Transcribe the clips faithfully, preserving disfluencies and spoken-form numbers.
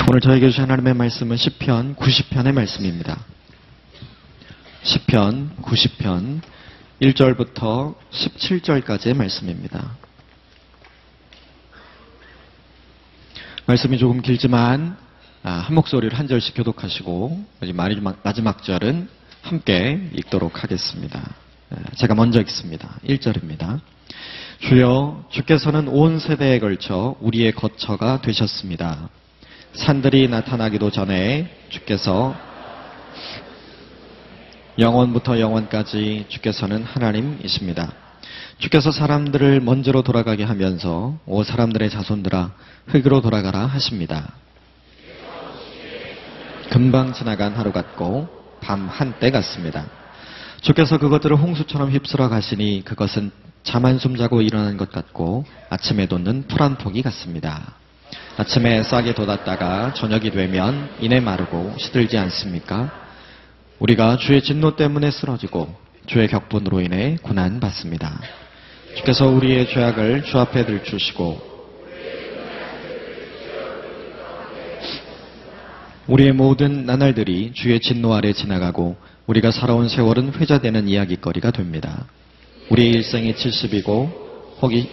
오늘 저에게 주신 하나님의 말씀은 시편 구십 편의 말씀입니다. 시편 구십 편 일 절부터 십칠 절까지의 말씀입니다. 말씀이 조금 길지만 한 목소리를 한 절씩 교독하시고 마지막 절은 함께 읽도록 하겠습니다. 제가 먼저 읽습니다. 일 절입니다. 주여, 주께서는 온 세대에 걸쳐 우리의 거처가 되셨습니다. 산들이 나타나기도 전에 주께서 영원부터 영원까지 주께서는 하나님이십니다. 주께서 사람들을 먼지로 돌아가게 하면서 오 사람들의 자손들아 흙으로 돌아가라 하십니다. 금방 지나간 하루 같고 밤 한때 같습니다. 주께서 그것들을 홍수처럼 휩쓸어 가시니 그것은 잠 한숨 자고 일어난 것 같고 아침에 돋는 풀 한 포기 같습니다. 아침에 싹이 돋았다가 저녁이 되면 이내 마르고 시들지 않습니까? 우리가 주의 진노 때문에 쓰러지고 주의 격분으로 인해 고난받습니다. 주께서 우리의 죄악을 주 앞에 들추시고 우리의 모든 나날들이 주의 진노 아래 지나가고 우리가 살아온 세월은 회자되는 이야기거리가 됩니다. 우리의 일생이 칠십이고 혹이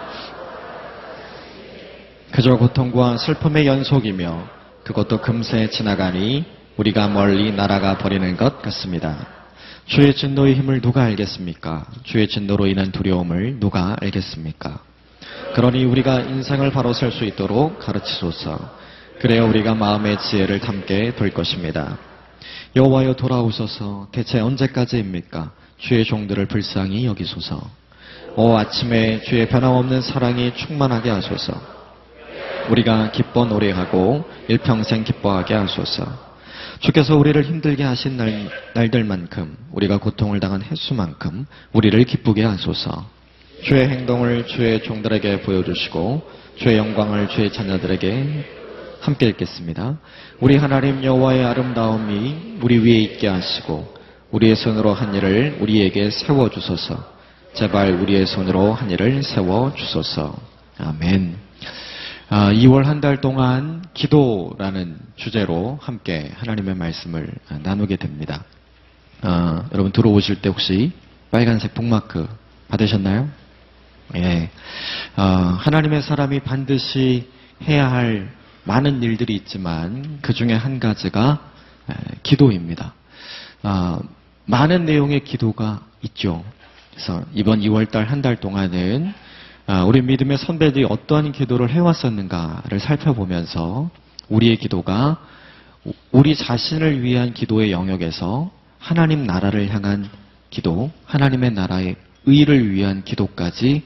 그저 고통과 슬픔의 연속이며 그것도 금세 지나가니 우리가 멀리 날아가 버리는 것 같습니다. 주의 진노의 힘을 누가 알겠습니까? 주의 진노로 인한 두려움을 누가 알겠습니까? 그러니 우리가 인생을 바로 설 수 있도록 가르치소서. 그래야 우리가 마음의 지혜를 담게 될 것입니다. 여호와여 돌아오소서. 대체 언제까지입니까? 주의 종들을 불쌍히 여기소서. 오 아침에 주의 변함없는 사랑이 충만하게 하소서. 우리가 기뻐 노래하고 일평생 기뻐하게 하소서. 주께서 우리를 힘들게 하신 날, 날들만큼 우리가 고통을 당한 횟수만큼 우리를 기쁘게 하소서. 주의 행동을 주의 종들에게 보여주시고 주의 영광을 주의 자녀들에게 함께 읽겠습니다. 우리 하나님 여호와의 아름다움이 우리 위에 있게 하시고 우리의 손으로 한 일을 우리에게 세워주소서. 제발 우리의 손으로 한 일을 세워주소서. 아멘. 이월 한 달 동안 기도라는 주제로 함께 하나님의 말씀을 나누게 됩니다. 어, 여러분 들어오실 때 혹시 빨간색 북마크 받으셨나요? 예. 어, 하나님의 사람이 반드시 해야 할 많은 일들이 있지만 그 중에 한 가지가 기도입니다. 어, 많은 내용의 기도가 있죠. 그래서 이번 이월 달 한 달 동안은 우리 믿음의 선배들이 어떠한 기도를 해왔었는가를 살펴보면서 우리의 기도가 우리 자신을 위한 기도의 영역에서 하나님 나라를 향한 기도, 하나님의 나라의 의를 위한 기도까지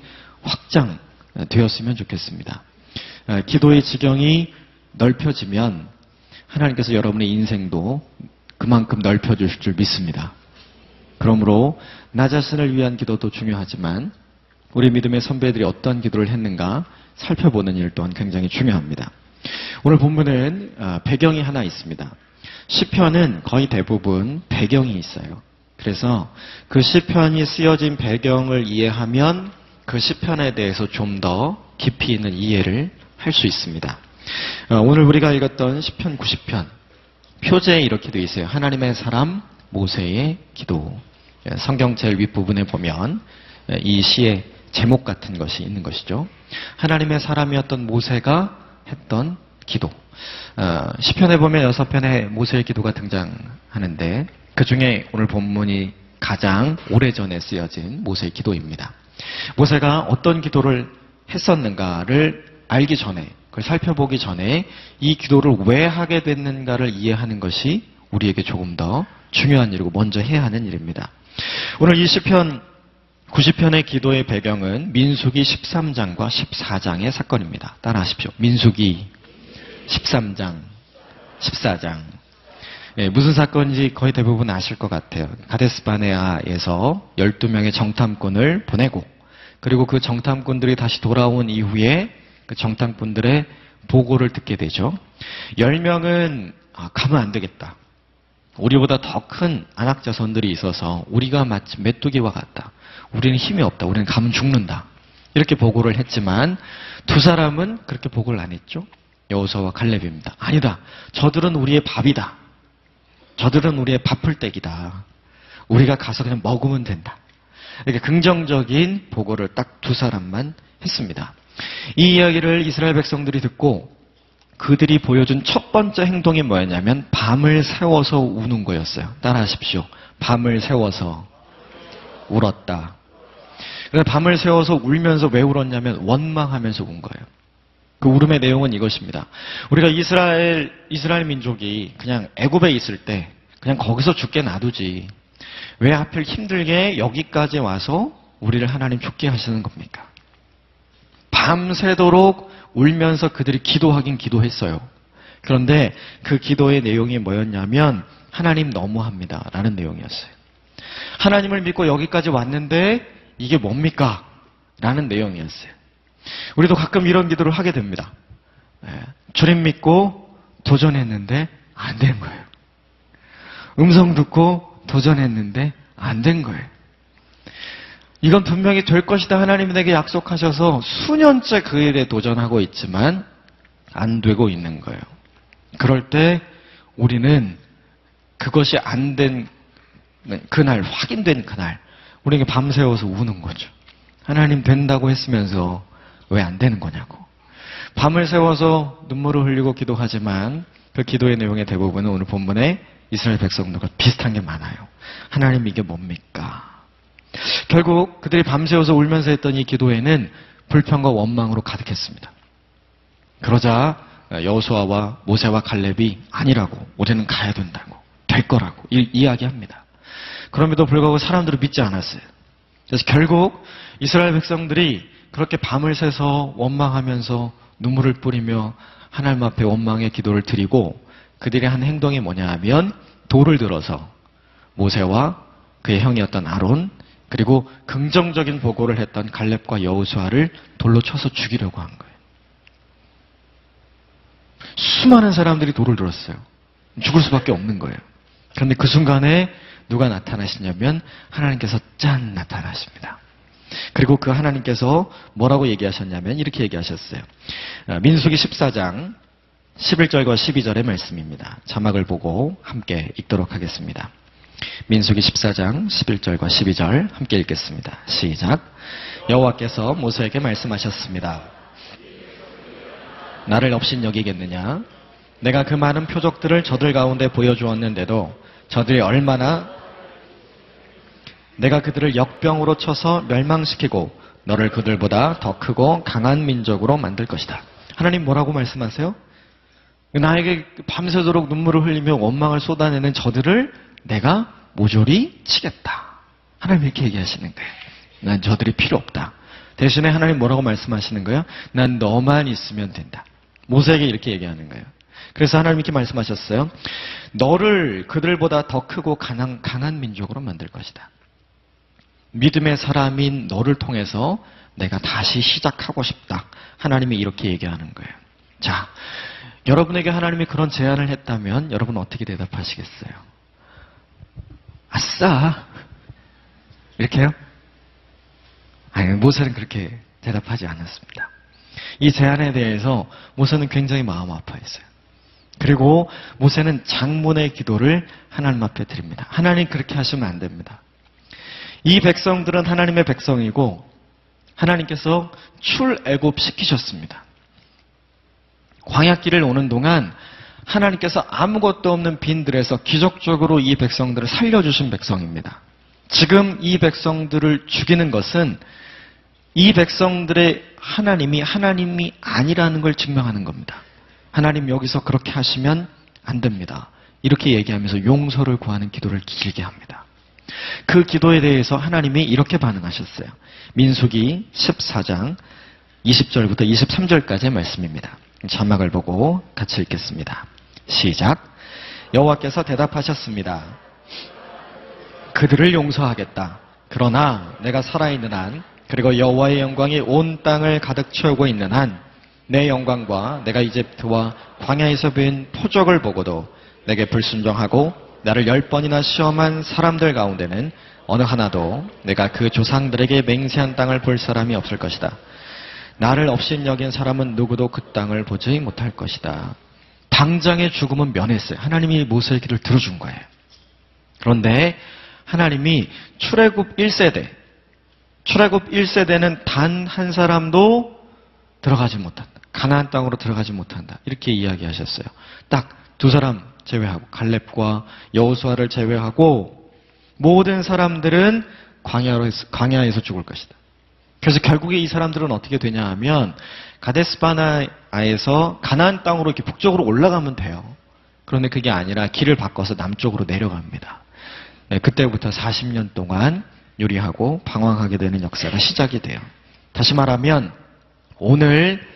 확장되었으면 좋겠습니다. 기도의 지경이 넓혀지면 하나님께서 여러분의 인생도 그만큼 넓혀주실 줄 믿습니다. 그러므로 나 자신을 위한 기도도 중요하지만 우리 믿음의 선배들이 어떤 기도를 했는가 살펴보는 일 또한 굉장히 중요합니다. 오늘 본문은 배경이 하나 있습니다. 시편은 거의 대부분 배경이 있어요. 그래서 그 시편이 쓰여진 배경을 이해하면 그 시편에 대해서 좀 더 깊이 있는 이해를 할 수 있습니다. 오늘 우리가 읽었던 시편 구십 편 표제에 이렇게 되어 있어요. 하나님의 사람 모세의 기도. 성경 제일 윗부분에 보면 이 시의 제목 같은 것이 있는 것이죠. 하나님의 사람이었던 모세가 했던 기도. 어, 시편에 보면 여섯 편의 모세의 기도가 등장하는데 그 중에 오늘 본문이 가장 오래전에 쓰여진 모세의 기도입니다. 모세가 어떤 기도를 했었는가를 알기 전에, 그걸 살펴보기 전에 이 기도를 왜 하게 됐는가를 이해하는 것이 우리에게 조금 더 중요한 일이고 먼저 해야 하는 일입니다. 오늘 이 시편 구십 편의 기도의 배경은 민수기 십삼 장과 십사 장의 사건입니다. 따라하십시오. 민수기 십삼 장, 십사 장. 예, 무슨 사건인지 거의 대부분 아실 것 같아요. 가데스바네아에서 열두 명의 정탐꾼을 보내고 그리고 그 정탐꾼들이 다시 돌아온 이후에 그 정탐꾼들의 보고를 듣게 되죠. 열 명은 아, 가면 안 되겠다. 우리보다 더 큰 안악자손들이 있어서 우리가 마치 메뚜기와 같다. 우리는 힘이 없다. 우리는 가면 죽는다. 이렇게 보고를 했지만 두 사람은 그렇게 보고를 안 했죠. 여호수아와 갈렙입니다. 아니다. 저들은 우리의 밥이다. 저들은 우리의 밥풀떼기다. 우리가 가서 그냥 먹으면 된다. 이렇게 긍정적인 보고를 딱 두 사람만 했습니다. 이 이야기를 이스라엘 백성들이 듣고 그들이 보여준 첫 번째 행동이 뭐였냐면 밤을 새워서 우는 거였어요. 따라하십시오. 밤을 새워서 울었다. 그래서 밤을 새워서 울면서 왜 울었냐면 원망하면서 운 거예요. 그 울음의 내용은 이것입니다. 우리가 이스라엘 이스라엘 민족이 그냥 애굽에 있을 때 그냥 거기서 죽게 놔두지. 왜 하필 힘들게 여기까지 와서 우리를 하나님 죽게 하시는 겁니까? 밤새도록 울면서 그들이 기도하긴 기도했어요. 그런데 그 기도의 내용이 뭐였냐면 하나님 너무합니다 라는 내용이었어요. 하나님을 믿고 여기까지 왔는데 이게 뭡니까? 라는 내용이었어요. 우리도 가끔 이런 기도를 하게 됩니다. 주님 믿고 도전했는데 안 된 거예요. 음성 듣고 도전했는데 안 된 거예요. 이건 분명히 될 것이다 하나님이 내게 약속하셔서 수년째 그 일에 도전하고 있지만 안 되고 있는 거예요. 그럴 때 우리는 그것이 안 된 그날, 확인된 그날 우리에게 밤새워서 우는 거죠. 하나님 된다고 했으면서 왜 안 되는 거냐고. 밤을 새워서 눈물을 흘리고 기도하지만 그 기도의 내용의 대부분은 오늘 본문에 이스라엘 백성들과 비슷한 게 많아요. 하나님 이게 뭡니까? 결국 그들이 밤새워서 울면서 했던 이 기도에는 불평과 원망으로 가득했습니다. 그러자 여호수아와 모세와 갈렙이 아니라고, 우리는 가야 된다고, 될 거라고 이, 이야기합니다. 그럼에도 불구하고 사람들은 믿지 않았어요. 그래서 결국 이스라엘 백성들이 그렇게 밤을 새서 원망하면서 눈물을 뿌리며 하나님 앞에 원망의 기도를 드리고 그들이 한 행동이 뭐냐 하면 돌을 들어서 모세와 그의 형이었던 아론 그리고 긍정적인 보고를 했던 갈렙과 여호수아를 돌로 쳐서 죽이려고 한 거예요. 수많은 사람들이 돌을 들었어요. 죽을 수밖에 없는 거예요. 그런데 그 순간에 누가 나타나시냐면 하나님께서 짠 나타나십니다. 그리고 그 하나님께서 뭐라고 얘기하셨냐면 이렇게 얘기하셨어요. 민수기 십사 장 십일 절과 십이 절의 말씀입니다. 자막을 보고 함께 읽도록 하겠습니다. 민수기 십사 장 십일 절과 십이 절 함께 읽겠습니다. 시작. 여호와께서 모세에게 말씀하셨습니다. 나를 업신여기겠느냐? 내가 그 많은 표적들을 저들 가운데 보여주었는데도 저들이 얼마나 내가 그들을 역병으로 쳐서 멸망시키고 너를 그들보다 더 크고 강한 민족으로 만들 것이다. 하나님 뭐라고 말씀하세요? 나에게 밤새도록 눈물을 흘리며 원망을 쏟아내는 저들을 내가 모조리 치겠다. 하나님 이렇게 얘기하시는 거예요. 난 저들이 필요 없다. 대신에 하나님 뭐라고 말씀하시는 거예요? 난 너만 있으면 된다. 모세에게 이렇게 얘기하는 거예요. 그래서 하나님 이렇게 말씀하셨어요. 너를 그들보다 더 크고 강한, 강한 민족으로 만들 것이다. 믿음의 사람인 너를 통해서 내가 다시 시작하고 싶다. 하나님이 이렇게 얘기하는 거예요. 자, 여러분에게 하나님이 그런 제안을 했다면 여러분 어떻게 대답하시겠어요? 아싸! 이렇게 해요? 아니, 모세는 그렇게 대답하지 않았습니다. 이 제안에 대해서 모세는 굉장히 마음 아파했어요. 그리고 모세는 장문의 기도를 하나님 앞에 드립니다. 하나님 그렇게 하시면 안 됩니다. 이 백성들은 하나님의 백성이고 하나님께서 출애굽 시키셨습니다. 광야길을 오는 동안 하나님께서 아무것도 없는 빈들에서 기적적으로 이 백성들을 살려주신 백성입니다. 지금 이 백성들을 죽이는 것은 이 백성들의 하나님이 하나님이 아니라는 걸 증명하는 겁니다. 하나님 여기서 그렇게 하시면 안 됩니다. 이렇게 얘기하면서 용서를 구하는 기도를 길게 합니다. 그 기도에 대해서 하나님이 이렇게 반응하셨어요. 민수기 십사 장 이십 절부터 이십삼 절까지의 말씀입니다. 자막을 보고 같이 읽겠습니다. 시작. 여호와께서 대답하셨습니다. 그들을 용서하겠다. 그러나 내가 살아있는 한 그리고 여호와의 영광이 온 땅을 가득 채우고 있는 한 내 영광과 내가 이집트와 광야에서 뵌 표적을 보고도 내게 불순종하고 나를 열 번이나 시험한 사람들 가운데는 어느 하나도 내가 그 조상들에게 맹세한 땅을 볼 사람이 없을 것이다. 나를 업신여긴 사람은 누구도 그 땅을 보지 못할 것이다. 당장의 죽음은 면했어요. 하나님이 모세의 기도를 들어준 거예요. 그런데 하나님이 출애굽 일 세대, 출애굽 일 세대는 단 한 사람도 들어가지 못한다. 가나안 땅으로 들어가지 못한다. 이렇게 이야기하셨어요. 딱 두 사람 제외하고 갈렙과 여호수아를 제외하고 모든 사람들은 광야에서, 광야에서 죽을 것이다. 그래서 결국에 이 사람들은 어떻게 되냐 하면 가데스바네아에서 가나안 땅으로 이렇게 북쪽으로 올라가면 돼요. 그런데 그게 아니라 길을 바꿔서 남쪽으로 내려갑니다. 네, 그때부터 사십 년 동안 유리하고 방황하게 되는 역사가 시작이 돼요. 다시 말하면 오늘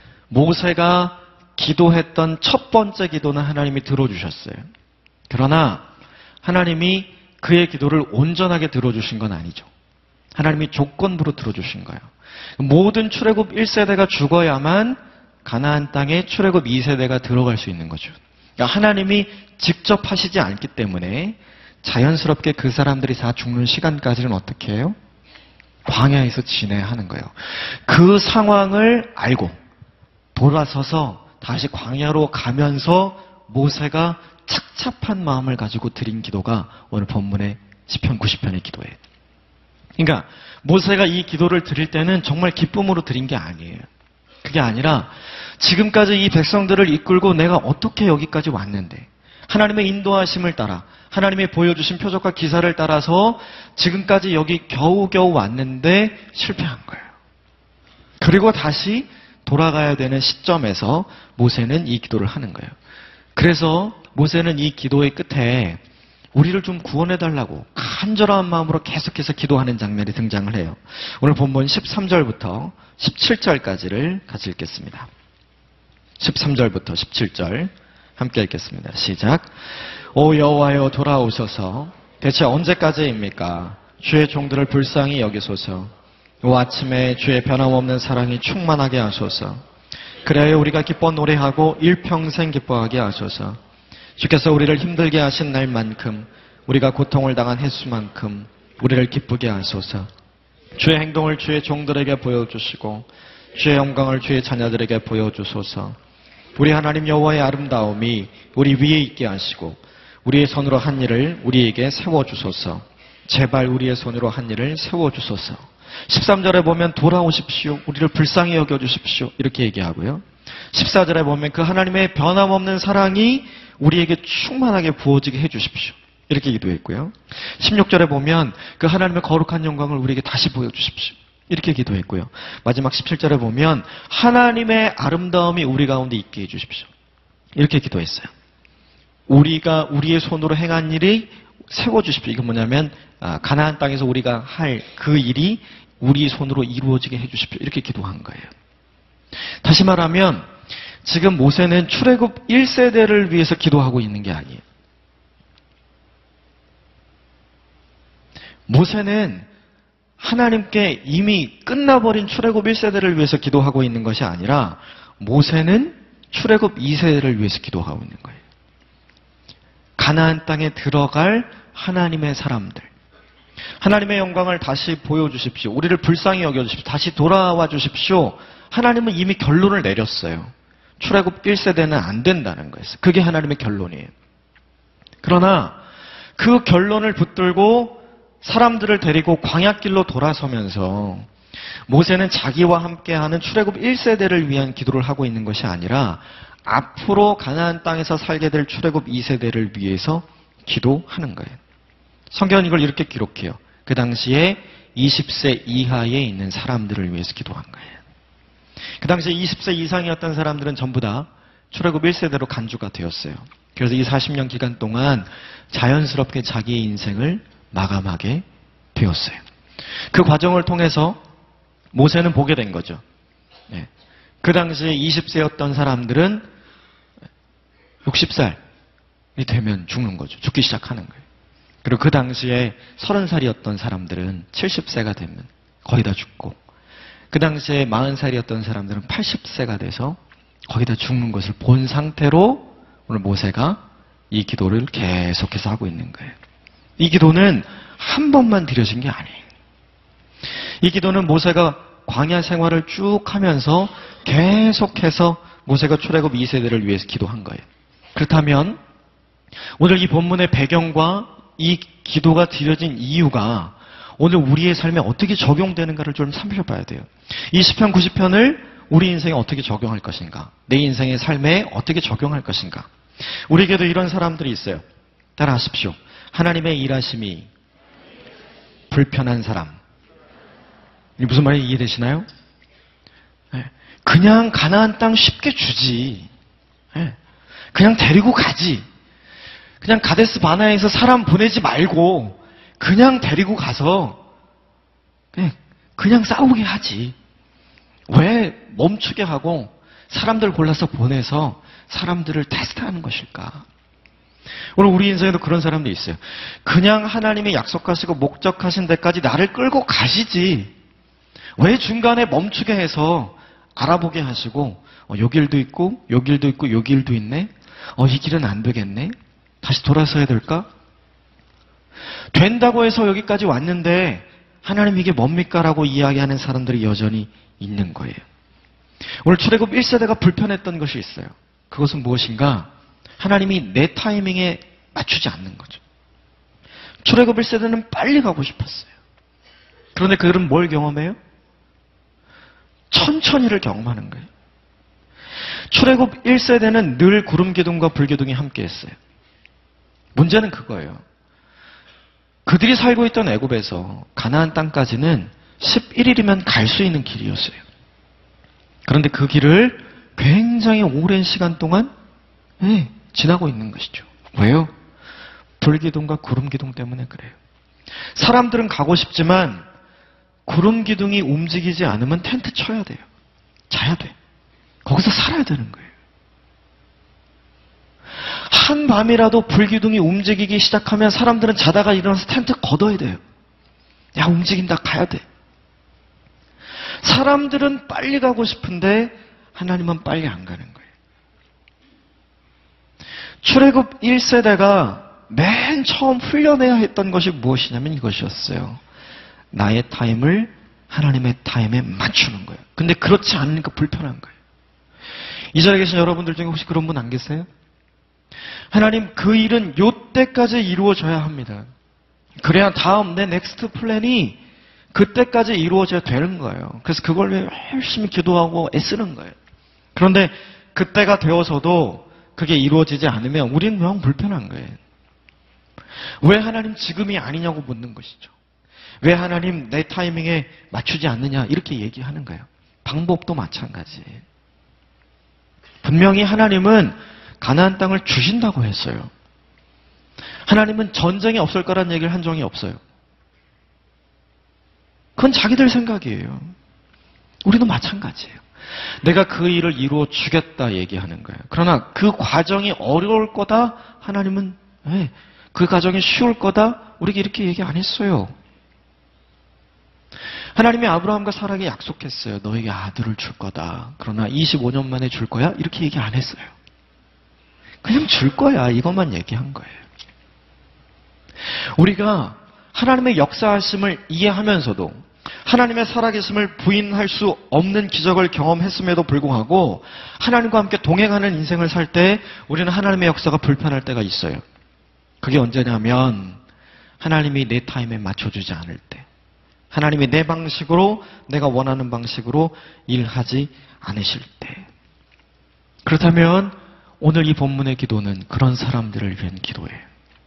모세가 기도했던 첫 번째 기도는 하나님이 들어주셨어요. 그러나 하나님이 그의 기도를 온전하게 들어주신 건 아니죠. 하나님이 조건부로 들어주신 거예요. 모든 출애굽 일 세대가 죽어야만 가나안 땅에 출애굽 이 세대가 들어갈 수 있는 거죠. 그러니까 하나님이 직접 하시지 않기 때문에 자연스럽게 그 사람들이 다 죽는 시간까지는 어떻게 해요? 광야에서 지내야 하는 거예요. 그 상황을 알고 돌아서서 다시 광야로 가면서 모세가 착잡한 마음을 가지고 드린 기도가 오늘 본문의 시편 구십 편의 기도예요. 그러니까 모세가 이 기도를 드릴 때는 정말 기쁨으로 드린 게 아니에요. 그게 아니라 지금까지 이 백성들을 이끌고 내가 어떻게 여기까지 왔는데 하나님의 인도하심을 따라 하나님이 보여주신 표적과 기사를 따라서 지금까지 여기 겨우겨우 왔는데 실패한 거예요. 그리고 다시 돌아가야 되는 시점에서 모세는 이 기도를 하는 거예요. 그래서 모세는 이 기도의 끝에 우리를 좀 구원해달라고 간절한 마음으로 계속해서 기도하는 장면이 등장을 해요. 오늘 본문 십삼 절부터 십칠 절까지를 같이 읽겠습니다. 십삼 절부터 십칠 절 함께 읽겠습니다. 시작. 오 여호와여 돌아오소서. 대체 언제까지입니까? 주의 종들을 불쌍히 여기소서. 오 아침에 주의 변함없는 사랑이 충만하게 하소서. 그래야 우리가 기뻐 노래하고 일평생 기뻐하게 하소서. 주께서 우리를 힘들게 하신 날만큼 우리가 고통을 당한 횟수만큼 우리를 기쁘게 하소서. 주의 행동을 주의 종들에게 보여주시고 주의 영광을 주의 자녀들에게 보여주소서. 우리 하나님 여호와의 아름다움이 우리 위에 있게 하시고 우리의 손으로 한 일을 우리에게 세워주소서. 제발 우리의 손으로 한 일을 세워주소서. 십삼 절에 보면 돌아오십시오. 우리를 불쌍히 여겨주십시오. 이렇게 얘기하고요. 십사 절에 보면 그 하나님의 변함없는 사랑이 우리에게 충만하게 부어지게 해주십시오. 이렇게 기도했고요. 십육 절에 보면 그 하나님의 거룩한 영광을 우리에게 다시 보여주십시오. 이렇게 기도했고요. 마지막 십칠 절에 보면 하나님의 아름다움이 우리 가운데 있게 해주십시오. 이렇게 기도했어요. 우리가 우리의 손으로 행한 일이 세워주십시오. 이건 뭐냐면 가나안 땅에서 우리가 할 그 일이 우리 손으로 이루어지게 해주십시오. 이렇게 기도한 거예요. 다시 말하면 지금 모세는 출애굽 일 세대를 위해서 기도하고 있는 게 아니에요. 모세는 하나님께 이미 끝나버린 출애굽 일 세대를 위해서 기도하고 있는 것이 아니라 모세는 출애굽 이 세대를 위해서 기도하고 있는 거예요. 가나안 땅에 들어갈 하나님의 사람들, 하나님의 영광을 다시 보여주십시오. 우리를 불쌍히 여겨주십시오. 다시 돌아와 주십시오. 하나님은 이미 결론을 내렸어요. 출애굽 일 세대는 안 된다는 거예요. 그게 하나님의 결론이에요. 그러나 그 결론을 붙들고 사람들을 데리고 광야길로 돌아서면서 모세는 자기와 함께하는 출애굽 일 세대를 위한 기도를 하고 있는 것이 아니라 앞으로 가나안 땅에서 살게 될 출애굽 이 세대를 위해서 기도하는 거예요. 성경은 이걸 이렇게 기록해요. 그 당시에 이십 세 이하에 있는 사람들을 위해서 기도한 거예요. 그 당시에 이십 세 이상이었던 사람들은 전부 다 출애굽 일 세대로 간주가 되었어요. 그래서 이 사십 년 기간 동안 자연스럽게 자기의 인생을 마감하게 되었어요. 그 과정을 통해서 모세는 보게 된 거죠. 네. 그 당시에 이십 세였던 사람들은 육십 살이 되면 죽는 거죠. 죽기 시작하는 거예요. 그리고 그 당시에 서른 살이었던 사람들은 칠십 세가 되면 거의 다 죽고, 그 당시에 마흔 살이었던 사람들은 팔십 세가 돼서 거의 다 죽는 것을 본 상태로 오늘 모세가 이 기도를 계속해서 하고 있는 거예요. 이 기도는 한 번만 드려진 게 아니에요. 이 기도는 모세가 광야 생활을 쭉 하면서 계속해서 모세가 출애굽 이 세대를 위해서 기도한 거예요. 그렇다면 오늘 이 본문의 배경과 이 기도가 드려진 이유가 오늘 우리의 삶에 어떻게 적용되는가를 좀 살펴봐야 돼요. 이 시편 구십 편을 우리 인생에 어떻게 적용할 것인가? 내 인생의 삶에 어떻게 적용할 것인가? 우리에게도 이런 사람들이 있어요. 따라하십시오. 하나님의 일하심이 불편한 사람. 이게 무슨 말인지 이해되시나요? 그냥 가나안 땅 쉽게 주지. 그냥 데리고 가지. 그냥 가데스 바나에서 사람 보내지 말고 그냥 데리고 가서 그냥, 그냥 싸우게 하지. 왜 멈추게 하고 사람들 골라서 보내서 사람들을 테스트하는 것일까? 오늘 우리 인생에도 그런 사람들이 있어요. 그냥 하나님이 약속하시고 목적하신 데까지 나를 끌고 가시지. 왜 중간에 멈추게 해서 알아보게 하시고 어, 요 길도 있고 요 길도 있고 요 길도 있네. 어, 이 길은 안 되겠네. 다시 돌아서야 될까? 된다고 해서 여기까지 왔는데 하나님 이게 뭡니까? 라고 이야기하는 사람들이 여전히 있는 거예요. 오늘 출애굽 일 세대가 불편했던 것이 있어요. 그것은 무엇인가? 하나님이 내 타이밍에 맞추지 않는 거죠. 출애굽 일 세대는 빨리 가고 싶었어요. 그런데 그들은 뭘 경험해요? 천천히를 경험하는 거예요. 출애굽 일 세대는 늘 구름기둥과 불기둥이 함께했어요. 문제는 그거예요. 그들이 살고 있던 애굽에서 가나안 땅까지는 십일 일이면 갈 수 있는 길이었어요. 그런데 그 길을 굉장히 오랜 시간 동안 네, 지나고 있는 것이죠. 왜요? 불기둥과 구름기둥 때문에 그래요. 사람들은 가고 싶지만 구름기둥이 움직이지 않으면 텐트 쳐야 돼요. 자야 돼. 거기서 살아야 되는 거예요. 한밤이라도 불기둥이 움직이기 시작하면 사람들은 자다가 일어나서 텐트 걷어야 돼요. 야, 움직인다, 가야 돼. 사람들은 빨리 가고 싶은데 하나님은 빨리 안 가는 거예요. 출애굽 일 세대가 맨 처음 훈련해야 했던 것이 무엇이냐면 이것이었어요. 나의 타임을 하나님의 타임에 맞추는 거예요. 근데 그렇지 않으니까 불편한 거예요. 이 자리에 계신 여러분들 중에 혹시 그런 분 안 계세요? 하나님, 그 일은 요때까지 이루어져야 합니다. 그래야 다음 내 넥스트 플랜이 그때까지 이루어져야 되는 거예요. 그래서 그걸 위해 열심히 기도하고 애쓰는 거예요. 그런데 그때가 되어서도 그게 이루어지지 않으면 우리는 영 불편한 거예요. 왜 하나님 지금이 아니냐고 묻는 것이죠. 왜 하나님 내 타이밍에 맞추지 않느냐 이렇게 얘기하는 거예요. 방법도 마찬가지예요. 분명히 하나님은 가나안 땅을 주신다고 했어요. 하나님은 전쟁이 없을 거란 얘기를 한 적이 없어요. 그건 자기들 생각이에요. 우리도 마찬가지예요. 내가 그 일을 이루어 주겠다 얘기하는 거예요. 그러나 그 과정이 어려울 거다 하나님은 네, 그 과정이 쉬울 거다 우리에게 이렇게 얘기 안 했어요. 하나님이 아브라함과 사라에게 약속했어요. 너에게 아들을 줄 거다. 그러나 이십오 년 만에 줄 거야? 이렇게 얘기 안 했어요. 그냥 줄 거야. 이것만 얘기한 거예요. 우리가 하나님의 역사하심을 이해하면서도 하나님의 살아계심을 부인할 수 없는 기적을 경험했음에도 불구하고 하나님과 함께 동행하는 인생을 살 때 우리는 하나님의 역사가 불편할 때가 있어요. 그게 언제냐면 하나님이 내 타임에 맞춰주지 않을 때, 하나님이 내 방식으로 내가 원하는 방식으로 일하지 않으실 때. 그렇다면 오늘 이 본문의 기도는 그런 사람들을 위한 기도예요.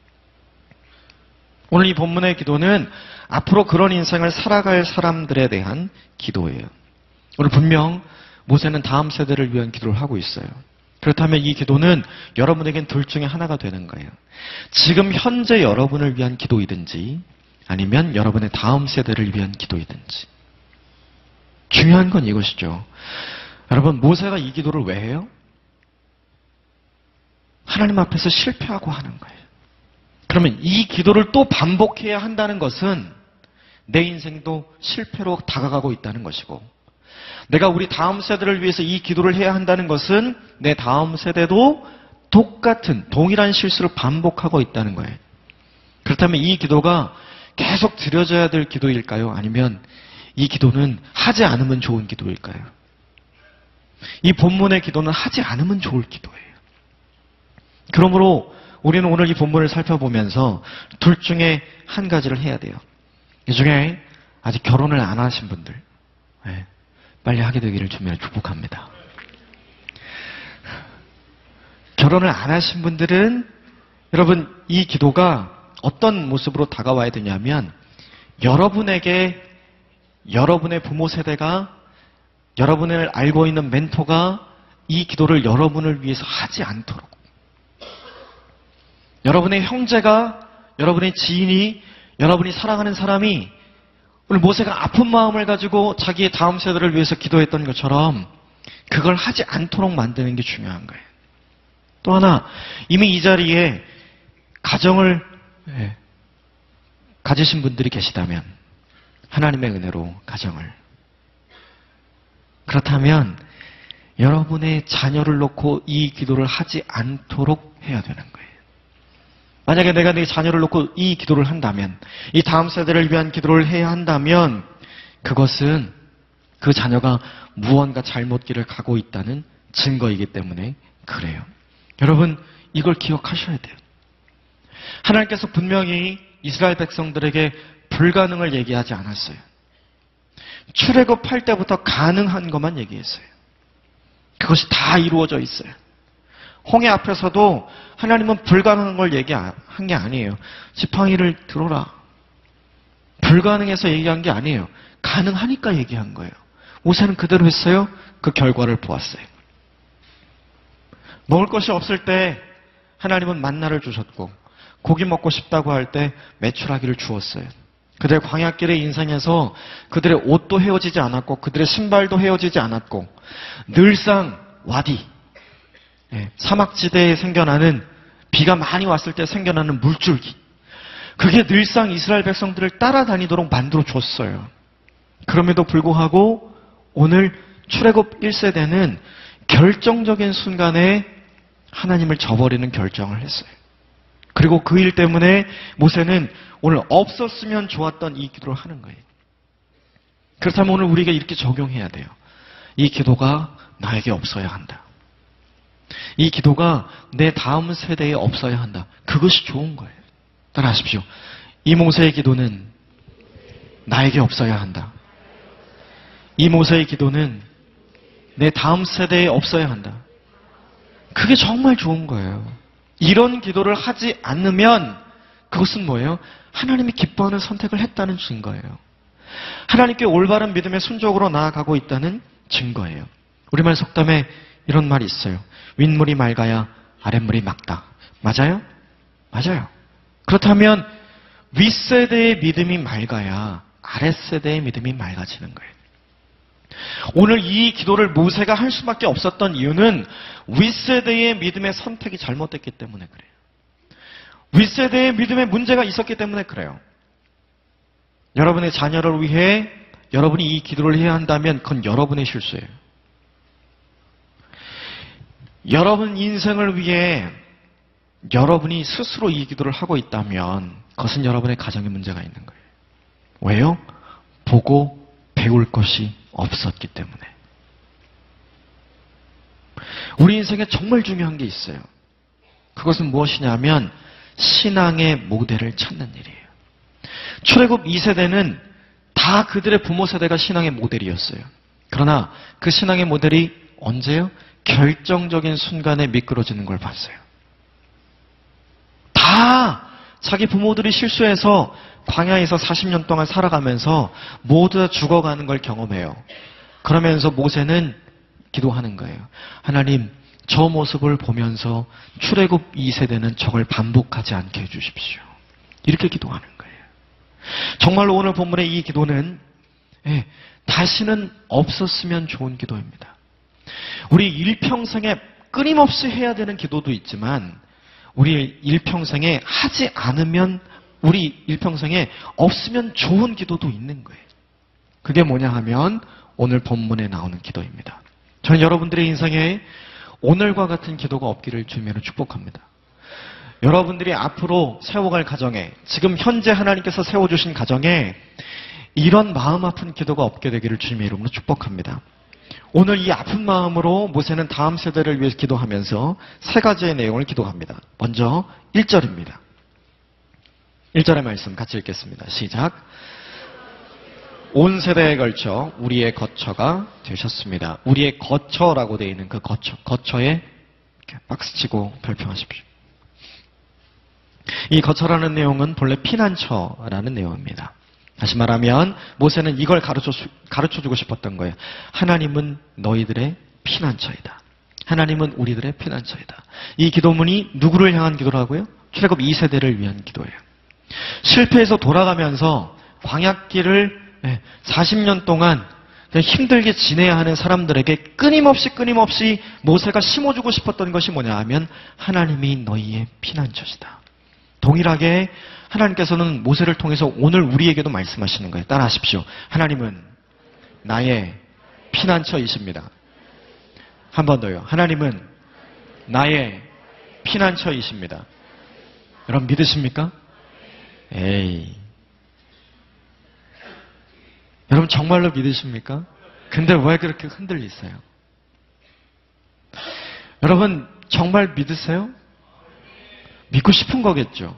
오늘 이 본문의 기도는 앞으로 그런 인생을 살아갈 사람들에 대한 기도예요. 오늘 분명 모세는 다음 세대를 위한 기도를 하고 있어요. 그렇다면 이 기도는 여러분에겐 둘 중에 하나가 되는 거예요. 지금 현재 여러분을 위한 기도이든지 아니면 여러분의 다음 세대를 위한 기도이든지. 중요한 건 이것이죠. 여러분, 모세가 이 기도를 왜 해요? 하나님 앞에서 실패하고 하는 거예요. 그러면 이 기도를 또 반복해야 한다는 것은 내 인생도 실패로 다가가고 있다는 것이고, 내가 우리 다음 세대를 위해서 이 기도를 해야 한다는 것은 내 다음 세대도 똑같은 동일한 실수를 반복하고 있다는 거예요. 그렇다면 이 기도가 계속 드려져야 될 기도일까요? 아니면 이 기도는 하지 않으면 좋은 기도일까요? 이 본문의 기도는 하지 않으면 좋을 기도예요. 그러므로 우리는 오늘 이 본문을 살펴보면서 둘 중에 한 가지를 해야 돼요. 이 중에 아직 결혼을 안 하신 분들, 네, 빨리 하게 되기를 주님으로 축복합니다. 결혼을 안 하신 분들은 여러분 이 기도가 어떤 모습으로 다가와야 되냐면 여러분에게 여러분의 부모 세대가 여러분을 알고 있는 멘토가 이 기도를 여러분을 위해서 하지 않도록 여러분의 형제가 여러분의 지인이 여러분이 사랑하는 사람이 오늘 모세가 아픈 마음을 가지고 자기의 다음 세대를 위해서 기도했던 것처럼 그걸 하지 않도록 만드는 게 중요한 거예요. 또 하나 이미 이 자리에 가정을 예, 가지신 분들이 계시다면 하나님의 은혜로 가정을 그렇다면 여러분의 자녀를 놓고 이 기도를 하지 않도록 해야 되는 거예요. 만약에 내가 내 자녀를 놓고 이 기도를 한다면 이 다음 세대를 위한 기도를 해야 한다면 그것은 그 자녀가 무언가 잘못 길을 가고 있다는 증거이기 때문에 그래요. 여러분 이걸 기억하셔야 돼요. 하나님께서 분명히 이스라엘 백성들에게 불가능을 얘기하지 않았어요. 출애굽할 때부터 가능한 것만 얘기했어요. 그것이 다 이루어져 있어요. 홍해 앞에서도 하나님은 불가능한 걸 얘기한 게 아니에요. 지팡이를 들어라. 불가능해서 얘기한 게 아니에요. 가능하니까 얘기한 거예요. 모세는 그대로 했어요. 그 결과를 보았어요. 먹을 것이 없을 때 하나님은 만나를 주셨고 고기 먹고 싶다고 할 때 메추라기를 주었어요. 그들의 광야길의 인생에서 그들의 옷도 헤어지지 않았고 그들의 신발도 헤어지지 않았고 늘상 와디, 예, 사막지대에 생겨나는 비가 많이 왔을 때 생겨나는 물줄기 그게 늘상 이스라엘 백성들을 따라다니도록 만들어줬어요. 그럼에도 불구하고 오늘 출애굽 일 세대는 결정적인 순간에 하나님을 저버리는 결정을 했어요. 그리고 그 일 때문에 모세는 오늘 없었으면 좋았던 이 기도를 하는 거예요. 그렇다면 오늘 우리가 이렇게 적용해야 돼요. 이 기도가 나에게 없어야 한다. 이 기도가 내 다음 세대에 없어야 한다. 그것이 좋은 거예요. 따라하십시오. 이 모세의 기도는 나에게 없어야 한다. 이 모세의 기도는 내 다음 세대에 없어야 한다. 그게 정말 좋은 거예요. 이런 기도를 하지 않으면 그것은 뭐예요? 하나님이 기뻐하는 선택을 했다는 증거예요. 하나님께 올바른 믿음의 순종으로 나아가고 있다는 증거예요. 우리말 속담에 이런 말이 있어요. 윗물이 맑아야 아랫물이 맑다. 맞아요? 맞아요. 그렇다면 윗세대의 믿음이 맑아야 아랫세대의 믿음이 맑아지는 거예요. 오늘 이 기도를 모세가 할 수밖에 없었던 이유는 윗세대의 믿음의 선택이 잘못됐기 때문에 그래요. 윗세대의 믿음에 문제가 있었기 때문에 그래요. 여러분의 자녀를 위해 여러분이 이 기도를 해야 한다면 그건 여러분의 실수예요. 여러분 인생을 위해 여러분이 스스로 이 기도를 하고 있다면 그것은 여러분의 가정에 문제가 있는 거예요. 왜요? 보고 배울 것이 없었기 때문에. 우리 인생에 정말 중요한 게 있어요. 그것은 무엇이냐면 신앙의 모델을 찾는 일이에요. 출애굽 이 세대는 다 그들의 부모 세대가 신앙의 모델이었어요. 그러나 그 신앙의 모델이 언제요? 결정적인 순간에 미끄러지는 걸 봤어요. 다 자기 부모들이 실수해서 광야에서 사십 년 동안 살아가면서 모두 다 죽어가는 걸 경험해요. 그러면서 모세는 기도하는 거예요. 하나님, 저 모습을 보면서 출애굽 이 세대는 저걸 반복하지 않게 해주십시오. 이렇게 기도하는 거예요. 정말로 오늘 본문의 이 기도는 예, 다시는 없었으면 좋은 기도입니다. 우리 일평생에 끊임없이 해야 되는 기도도 있지만 우리 일평생에 하지 않으면 우리 일평생에 없으면 좋은 기도도 있는 거예요. 그게 뭐냐 하면 오늘 본문에 나오는 기도입니다. 저는 여러분들의 인생에 오늘과 같은 기도가 없기를 주님으로 축복합니다. 여러분들이 앞으로 세워갈 가정에 지금 현재 하나님께서 세워주신 가정에 이런 마음 아픈 기도가 없게 되기를 주님의 이름으로 축복합니다. 오늘 이 아픈 마음으로 모세는 다음 세대를 위해서 기도하면서 세 가지의 내용을 기도합니다. 먼저 일 절입니다. 일 절의 말씀 같이 읽겠습니다. 시작. 온 세대에 걸쳐 우리의 거처가 되셨습니다. 우리의 거처라고 되어 있는 그 거처, 거처에 이렇게 박스치고 발표하십시오. 이 거처라는 내용은 본래 피난처라는 내용입니다. 다시 말하면 모세는 이걸 가르쳐, 가르쳐주고 싶었던 거예요. 하나님은 너희들의 피난처이다. 하나님은 우리들의 피난처이다. 이 기도문이 누구를 향한 기도라고요? 출애굽 이 세대를 위한 기도예요. 실패해서 돌아가면서 광야길을 사십 년 동안 힘들게 지내야 하는 사람들에게 끊임없이 끊임없이 모세가 심어주고 싶었던 것이 뭐냐 하면 하나님이 너희의 피난처시다. 동일하게 하나님께서는 모세를 통해서 오늘 우리에게도 말씀하시는 거예요. 따라하십시오. 하나님은 나의 피난처이십니다. 한 번 더요. 하나님은 나의 피난처이십니다. 여러분 믿으십니까? 에이. 여러분 정말로 믿으십니까? 근데 왜 그렇게 흔들리세요? 여러분 정말 믿으세요? 믿고 싶은 거겠죠.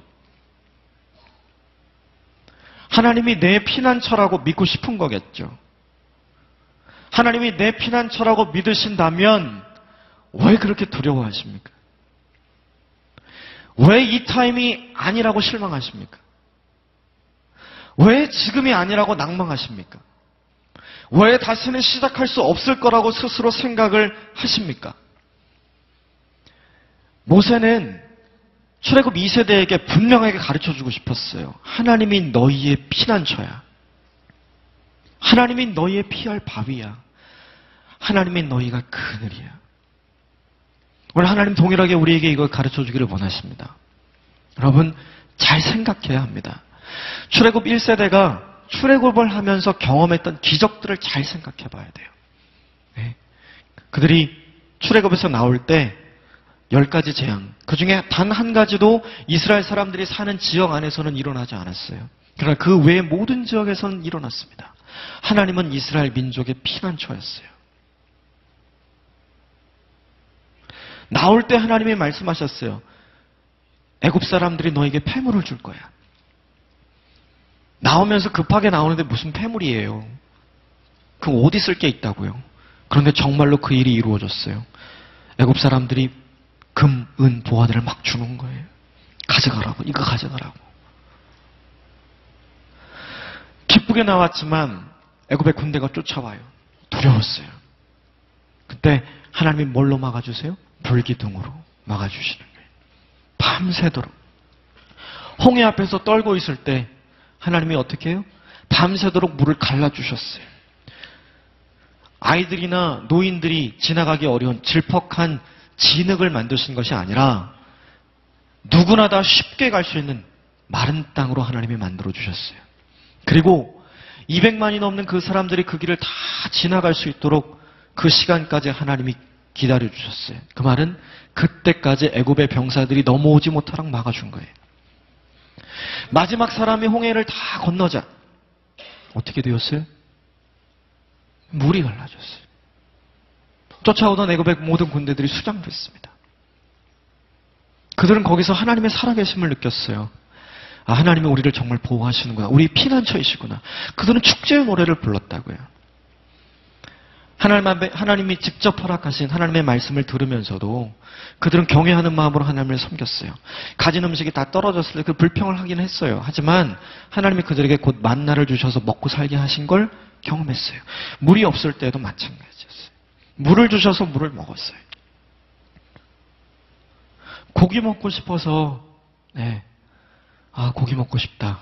하나님이 내 피난처라고 믿고 싶은 거겠죠. 하나님이 내 피난처라고 믿으신다면 왜 그렇게 두려워하십니까? 왜 이 타임이 아니라고 실망하십니까? 왜 지금이 아니라고 낭망하십니까? 왜 다시는 시작할 수 없을 거라고 스스로 생각을 하십니까? 모세는 출애굽 이 세대에게 분명하게 가르쳐주고 싶었어요. 하나님이 너희의 피난처야. 하나님이 너희의 피할 바위야. 하나님이 너희가 그늘이야. 오늘 하나님 동일하게 우리에게 이걸 가르쳐주기를 원하십니다. 여러분 잘 생각해야 합니다. 출애굽 일 세대가 출애굽을 하면서 경험했던 기적들을 잘 생각해 봐야 돼요. 네. 그들이 출애굽에서 나올 때 열 가지 재앙, 그 중에 단 한 가지도 이스라엘 사람들이 사는 지역 안에서는 일어나지 않았어요. 그러나 그 외의 모든 지역에서는 일어났습니다. 하나님은 이스라엘 민족의 피난처였어요. 나올 때 하나님이 말씀하셨어요. 애굽 사람들이 너에게 패물을 줄 거야. 나오면서 급하게 나오는데 무슨 패물이에요. 그럼 어디 쓸 게 있다고요. 그런데 정말로 그 일이 이루어졌어요. 애굽 사람들이 금, 은, 보화들을 막 주는 거예요. 가져가라고, 이거 가져가라고. 기쁘게 나왔지만 애굽의 군대가 쫓아와요. 두려웠어요. 그때 하나님이 뭘로 막아주세요? 불기둥으로 막아주시는 거예요. 밤새도록. 홍해 앞에서 떨고 있을 때 하나님이 어떻게 해요? 밤새도록 물을 갈라주셨어요. 아이들이나 노인들이 지나가기 어려운 질퍽한 진흙을 만드신 것이 아니라 누구나 다 쉽게 갈 수 있는 마른 땅으로 하나님이 만들어주셨어요. 그리고 이백만이 넘는 그 사람들이 그 길을 다 지나갈 수 있도록 그 시간까지 하나님이 기다려주셨어요. 그 말은 그때까지 애굽의 병사들이 넘어오지 못하도록 막아준 거예요. 마지막 사람이 홍해를 다 건너자 어떻게 되었어요? 물이 갈라졌어요. 쫓아오던 애굽의 모든 군대들이 수장됐습니다. 그들은 거기서 하나님의 살아계심을 느꼈어요. 아, 하나님이 우리를 정말 보호하시는구나. 우리 피난처이시구나. 그들은 축제의 노래를 불렀다고요. 하나님, 하나님이 직접 허락하신 하나님의 말씀을 들으면서도 그들은 경외하는 마음으로 하나님을 섬겼어요. 가진 음식이 다 떨어졌을 때 그 불평을 하긴 했어요. 하지만 하나님이 그들에게 곧 만나를 주셔서 먹고 살게 하신 걸 경험했어요. 물이 없을 때도 마찬가지였어요. 물을 주셔서 물을 먹었어요. 고기 먹고 싶어서 네, 아 고기 먹고 싶다.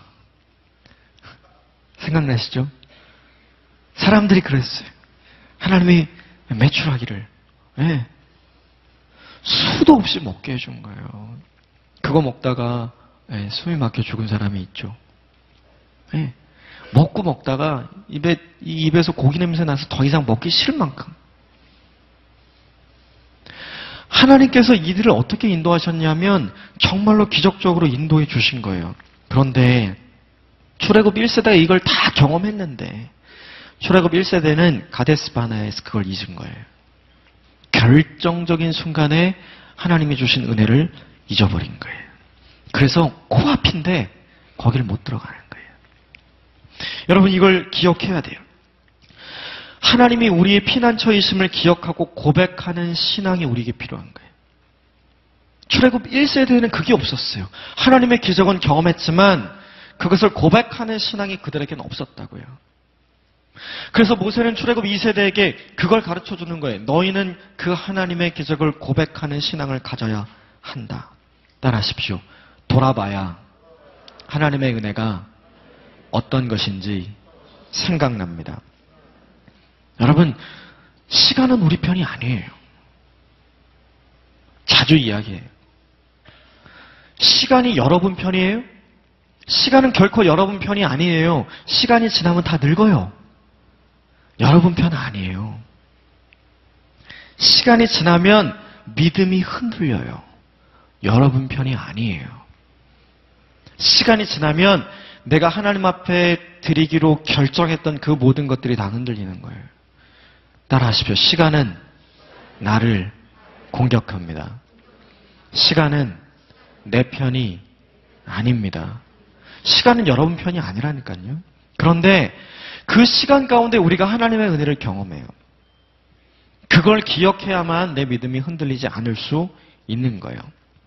생각나시죠? 사람들이 그랬어요. 하나님이 매출하기를 네, 수도 없이 먹게 해준 거예요. 그거 먹다가 네, 숨이 막혀 죽은 사람이 있죠. 네, 먹고 먹다가 입에, 이 입에서 고기 냄새 나서 더 이상 먹기 싫을 만큼. 하나님께서 이들을 어떻게 인도하셨냐면 정말로 기적적으로 인도해 주신 거예요. 그런데 출애굽 일 세대가 이걸 다 경험했는데 출애굽 일 세대는 가데스 바네아에서 그걸 잊은 거예요. 결정적인 순간에 하나님이 주신 은혜를 잊어버린 거예요. 그래서 코앞인데 거기를 못 들어가는 거예요. 여러분 이걸 기억해야 돼요. 하나님이 우리의 피난처이심을 기억하고 고백하는 신앙이 우리에게 필요한 거예요. 출애굽 일 세대에는 그게 없었어요. 하나님의 기적은 경험했지만 그것을 고백하는 신앙이 그들에게는 없었다고요. 그래서 모세는 출애굽 이 세대에게 그걸 가르쳐주는 거예요. 너희는 그 하나님의 기적을 고백하는 신앙을 가져야 한다. 따라하십시오. 돌아봐야 하나님의 은혜가 어떤 것인지 생각납니다. 여러분, 시간은 우리 편이 아니에요. 자주 이야기해요. 시간이 여러분 편이에요? 시간은 결코 여러분 편이 아니에요. 시간이 지나면 다 늙어요. 여러분 편 아니에요. 시간이 지나면 믿음이 흔들려요. 여러분 편이 아니에요. 시간이 지나면 내가 하나님 앞에 드리기로 결정했던 그 모든 것들이 다 흔들리는 거예요. 따라하십시오. 시간은 나를 공격합니다. 시간은 내 편이 아닙니다. 시간은 여러분 편이 아니라니까요. 그런데 그 시간 가운데 우리가 하나님의 은혜를 경험해요. 그걸 기억해야만 내 믿음이 흔들리지 않을 수 있는 거예요.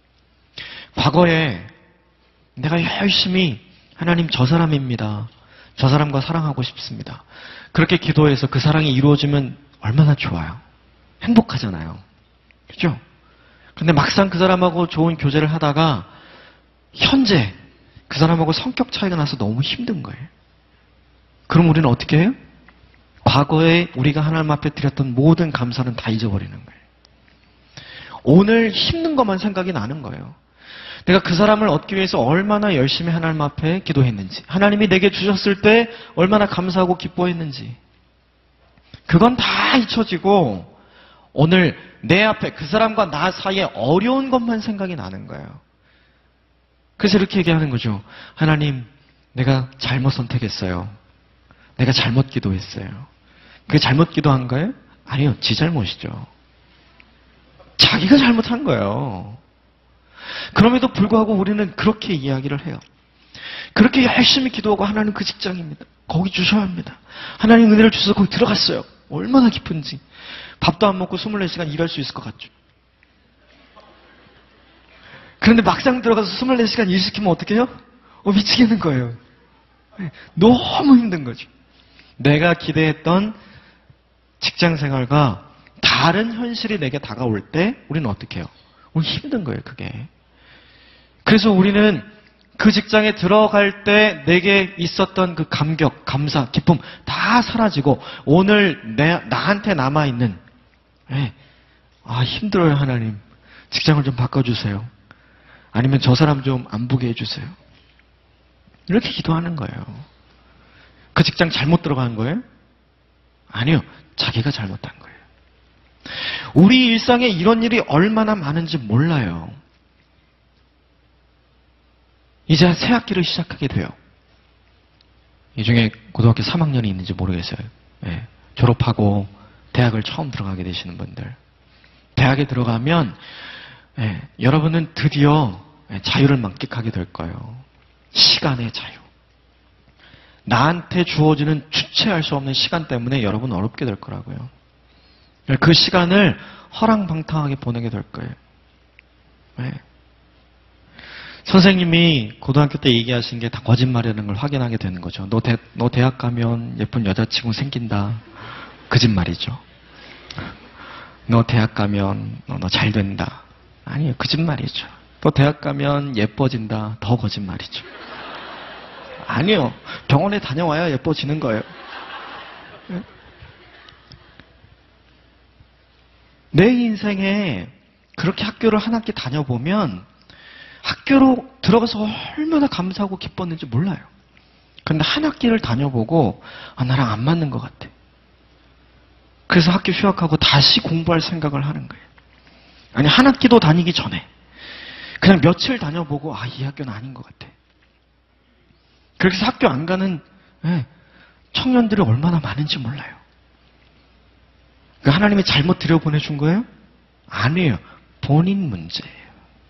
과거에 내가 열심히 하나님 저 사람입니다. 저 사람과 사랑하고 싶습니다. 그렇게 기도해서 그 사랑이 이루어지면 얼마나 좋아요. 행복하잖아요. 그죠? 근데 막상 그 사람하고 좋은 교제를 하다가 현재 그 사람하고 성격 차이가 나서 너무 힘든 거예요. 그럼 우리는 어떻게 해요? 과거에 우리가 하나님 앞에 드렸던 모든 감사는 다 잊어버리는 거예요. 오늘 힘든 것만 생각이 나는 거예요. 내가 그 사람을 얻기 위해서 얼마나 열심히 하나님 앞에 기도했는지, 하나님이 내게 주셨을 때 얼마나 감사하고 기뻐했는지, 그건 다 잊혀지고 오늘 내 앞에 그 사람과 나 사이에 어려운 것만 생각이 나는 거예요. 그래서 이렇게 얘기하는 거죠. 하나님, 내가 잘못 선택했어요. 내가 잘못 기도했어요. 그게 잘못 기도한 거예요? 아니요, 지 잘못이죠. 자기가 잘못한 거예요. 그럼에도 불구하고 우리는 그렇게 이야기를 해요. 그렇게 열심히 기도하고 하나님 그 직장입니다. 거기 주셔야 합니다. 하나님 은혜를 주셔서 거기 들어갔어요. 얼마나 기쁜지. 밥도 안 먹고 스물네 시간 일할 수 있을 것 같죠. 그런데 막상 들어가서 스물네 시간 일 시키면 어떻게 해요? 어, 미치겠는 거예요. 너무 힘든 거죠. 내가 기대했던 직장 생활과 다른 현실이 내게 다가올 때 우리는 어떻게 해요? 우리 힘든 거예요, 그게. 그래서 우리는 그 직장에 들어갈 때 내게 있었던 그 감격, 감사, 기쁨 다 사라지고 오늘 내, 나한테 남아있는 네, 아 힘들어요 하나님. 직장을 좀 바꿔주세요. 아니면 저 사람 좀 안 보게 해주세요. 이렇게 기도하는 거예요. 그 직장 잘못 들어간 거예요? 아니요. 자기가 잘못한 거예요. 우리 일상에 이런 일이 얼마나 많은지 몰라요. 이제 새 학기를 시작하게 돼요. 이 중에 고등학교 삼 학년이 있는지 모르겠어요. 네, 졸업하고 대학을 처음 들어가게 되시는 분들. 대학에 들어가면 네, 여러분은 드디어 자유를 만끽하게 될 거예요. 시간의 자유. 나한테 주어지는 주체할 수 없는 시간 때문에 여러분 어렵게 될 거라고요. 그 시간을 허랑방탕하게 보내게 될 거예요. 네. 선생님이 고등학교 때 얘기하신 게 다 거짓말이라는 걸 확인하게 되는 거죠. 너, 대, 너 대학 가면 예쁜 여자친구 생긴다. 거짓말이죠. 너 대학 가면 너 잘 된다. 아니에요. 거짓말이죠. 너 대학 가면 예뻐진다. 더 거짓말이죠. 아니요. 병원에 다녀와야 예뻐지는 거예요. 내 인생에 그렇게 학교를 한 학기 다녀보면 학교로 들어가서 얼마나 감사하고 기뻤는지 몰라요. 그런데 한 학기를 다녀보고 아, 나랑 안 맞는 것 같아. 그래서 학교 휴학하고 다시 공부할 생각을 하는 거예요. 아니 한 학기도 다니기 전에 그냥 며칠 다녀보고 아, 이 학교는 아닌 것 같아. 그렇게 해서 학교 안 가는 네, 청년들이 얼마나 많은지 몰라요. 그 하나님이 잘못 들여보내준 거예요? 아니에요. 본인 문제예요.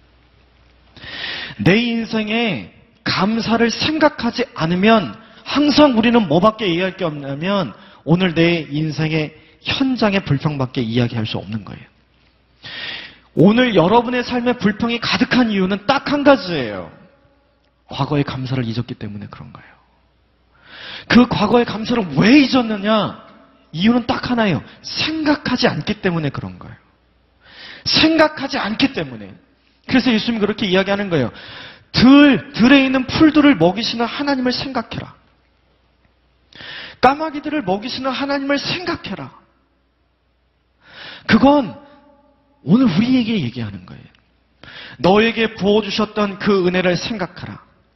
내 인생에 감사를 생각하지 않으면 항상 우리는 뭐밖에 이해할 게 없냐면 오늘 내 인생의 현장의 불평밖에 이야기할 수 없는 거예요. 오늘 여러분의 삶에 불평이 가득한 이유는 딱 한 가지예요. 과거의 감사를 잊었기 때문에 그런 거예요. 그 과거의 감사를 왜 잊었느냐? 이유는 딱 하나예요. 생각하지 않기 때문에 그런 거예요. 생각하지 않기 때문에. 그래서 예수님이 그렇게 이야기하는 거예요. 들, 들에 있는 풀들을 먹이시는 하나님을 생각해라. 까마귀들을 먹이시는 하나님을 생각해라. 그건 오늘 우리에게 얘기하는 거예요. 너에게 부어주셨던 그 은혜를 생각하라.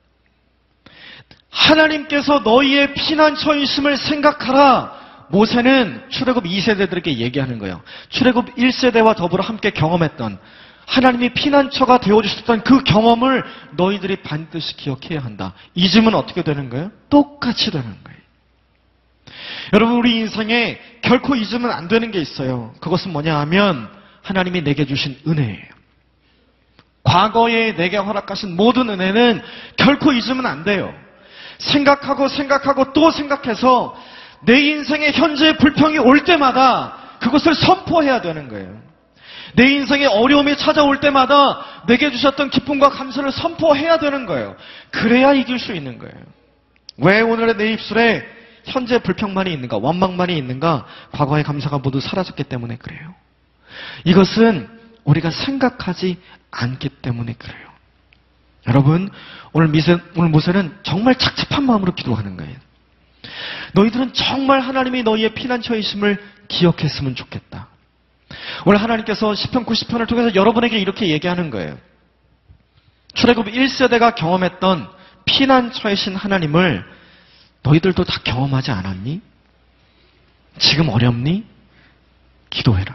하나님께서 너희의 피난처이심을 생각하라. 모세는 출애굽 이 세대들에게 얘기하는 거예요. 출애굽 일 세대와 더불어 함께 경험했던 하나님이 피난처가 되어주셨던 그 경험을 너희들이 반드시 기억해야 한다. 잊으면 어떻게 되는 거예요? 똑같이 되는 거예요. 여러분, 우리 인생에 결코 잊으면 안 되는 게 있어요. 그것은 뭐냐 하면 하나님이 내게 주신 은혜예요. 과거에 내게 허락하신 모든 은혜는 결코 잊으면 안 돼요. 생각하고 생각하고 또 생각해서 내 인생의 현재의 불평이 올 때마다 그것을 선포해야 되는 거예요. 내 인생의 어려움이 찾아올 때마다 내게 주셨던 기쁨과 감사를 선포해야 되는 거예요. 그래야 이길 수 있는 거예요. 왜 오늘의 내 입술에 현재 불평만이 있는가, 원망만이 있는가? 과거의 감사가 모두 사라졌기 때문에 그래요. 이것은 우리가 생각하지 않기 때문에 그래요. 여러분, 오늘, 미세, 오늘 모세는 정말 착잡한 마음으로 기도하는 거예요. 너희들은 정말 하나님이 너희의 피난처이심을 기억했으면 좋겠다. 오늘 하나님께서 시편 구십 편을 통해서 여러분에게 이렇게 얘기하는 거예요. 출애굽 일 세대가 경험했던 피난처이신 하나님을 너희들도 다 경험하지 않았니? 지금 어렵니? 기도해라.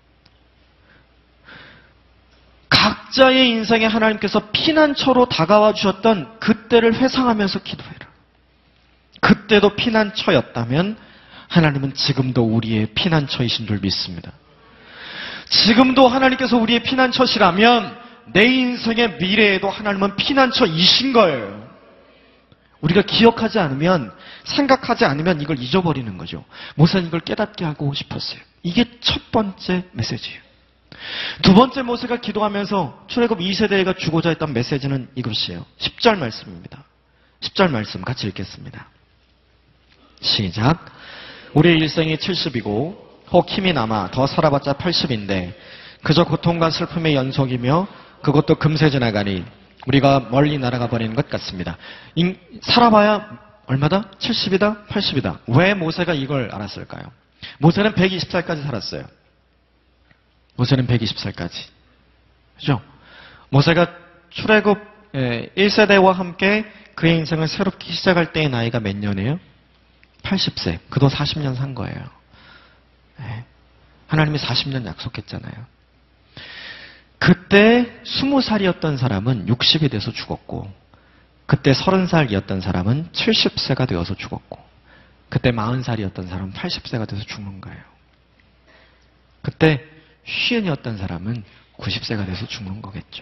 각자의 인생에 하나님께서 피난처로 다가와 주셨던 그때를 회상하면서 기도해라. 그때도 피난처였다면 하나님은 지금도 우리의 피난처이신 줄 믿습니다. 지금도 하나님께서 우리의 피난처시라면 내 인생의 미래에도 하나님은 피난처이신 거예요. 우리가 기억하지 않으면, 생각하지 않으면 이걸 잊어버리는 거죠. 모세는 이걸 깨닫게 하고 싶었어요. 이게 첫 번째 메시지예요. 두 번째, 모세가 기도하면서 출애굽 이 세대가 주고자 했던 메시지는 이것이에요. 십 절 말씀입니다. 십 절 말씀 같이 읽겠습니다. 시작. 우리의 일생이 칠십이고 혹 힘이 남아 더 살아봤자 팔십인데 그저 고통과 슬픔의 연속이며 그것도 금세 지나가니 우리가 멀리 날아가 버리는 것 같습니다. 인, 살아봐야 얼마다? 칠십이다? 팔십이다. 왜 모세가 이걸 알았을까요? 모세는 백이십 살까지 살았어요. 모세는 백이십 살까지. 그죠? 모세가 출애굽 일 세대와 함께 그의 인생을 새롭게 시작할 때의 나이가 몇 년이에요? 팔십 세. 그도 사십 년 산 거예요. 네. 하나님이 사십 년 약속했잖아요. 그때 스무 살이었던 사람은 육십이 돼서 죽었고, 그때 서른 살이었던 사람은 칠십 세가 되어서 죽었고, 그때 마흔 살이었던 사람은 팔십 세가 돼서 죽는 거예요. 그때 쉰이었던 사람은 구십 세가 돼서 죽는 거겠죠.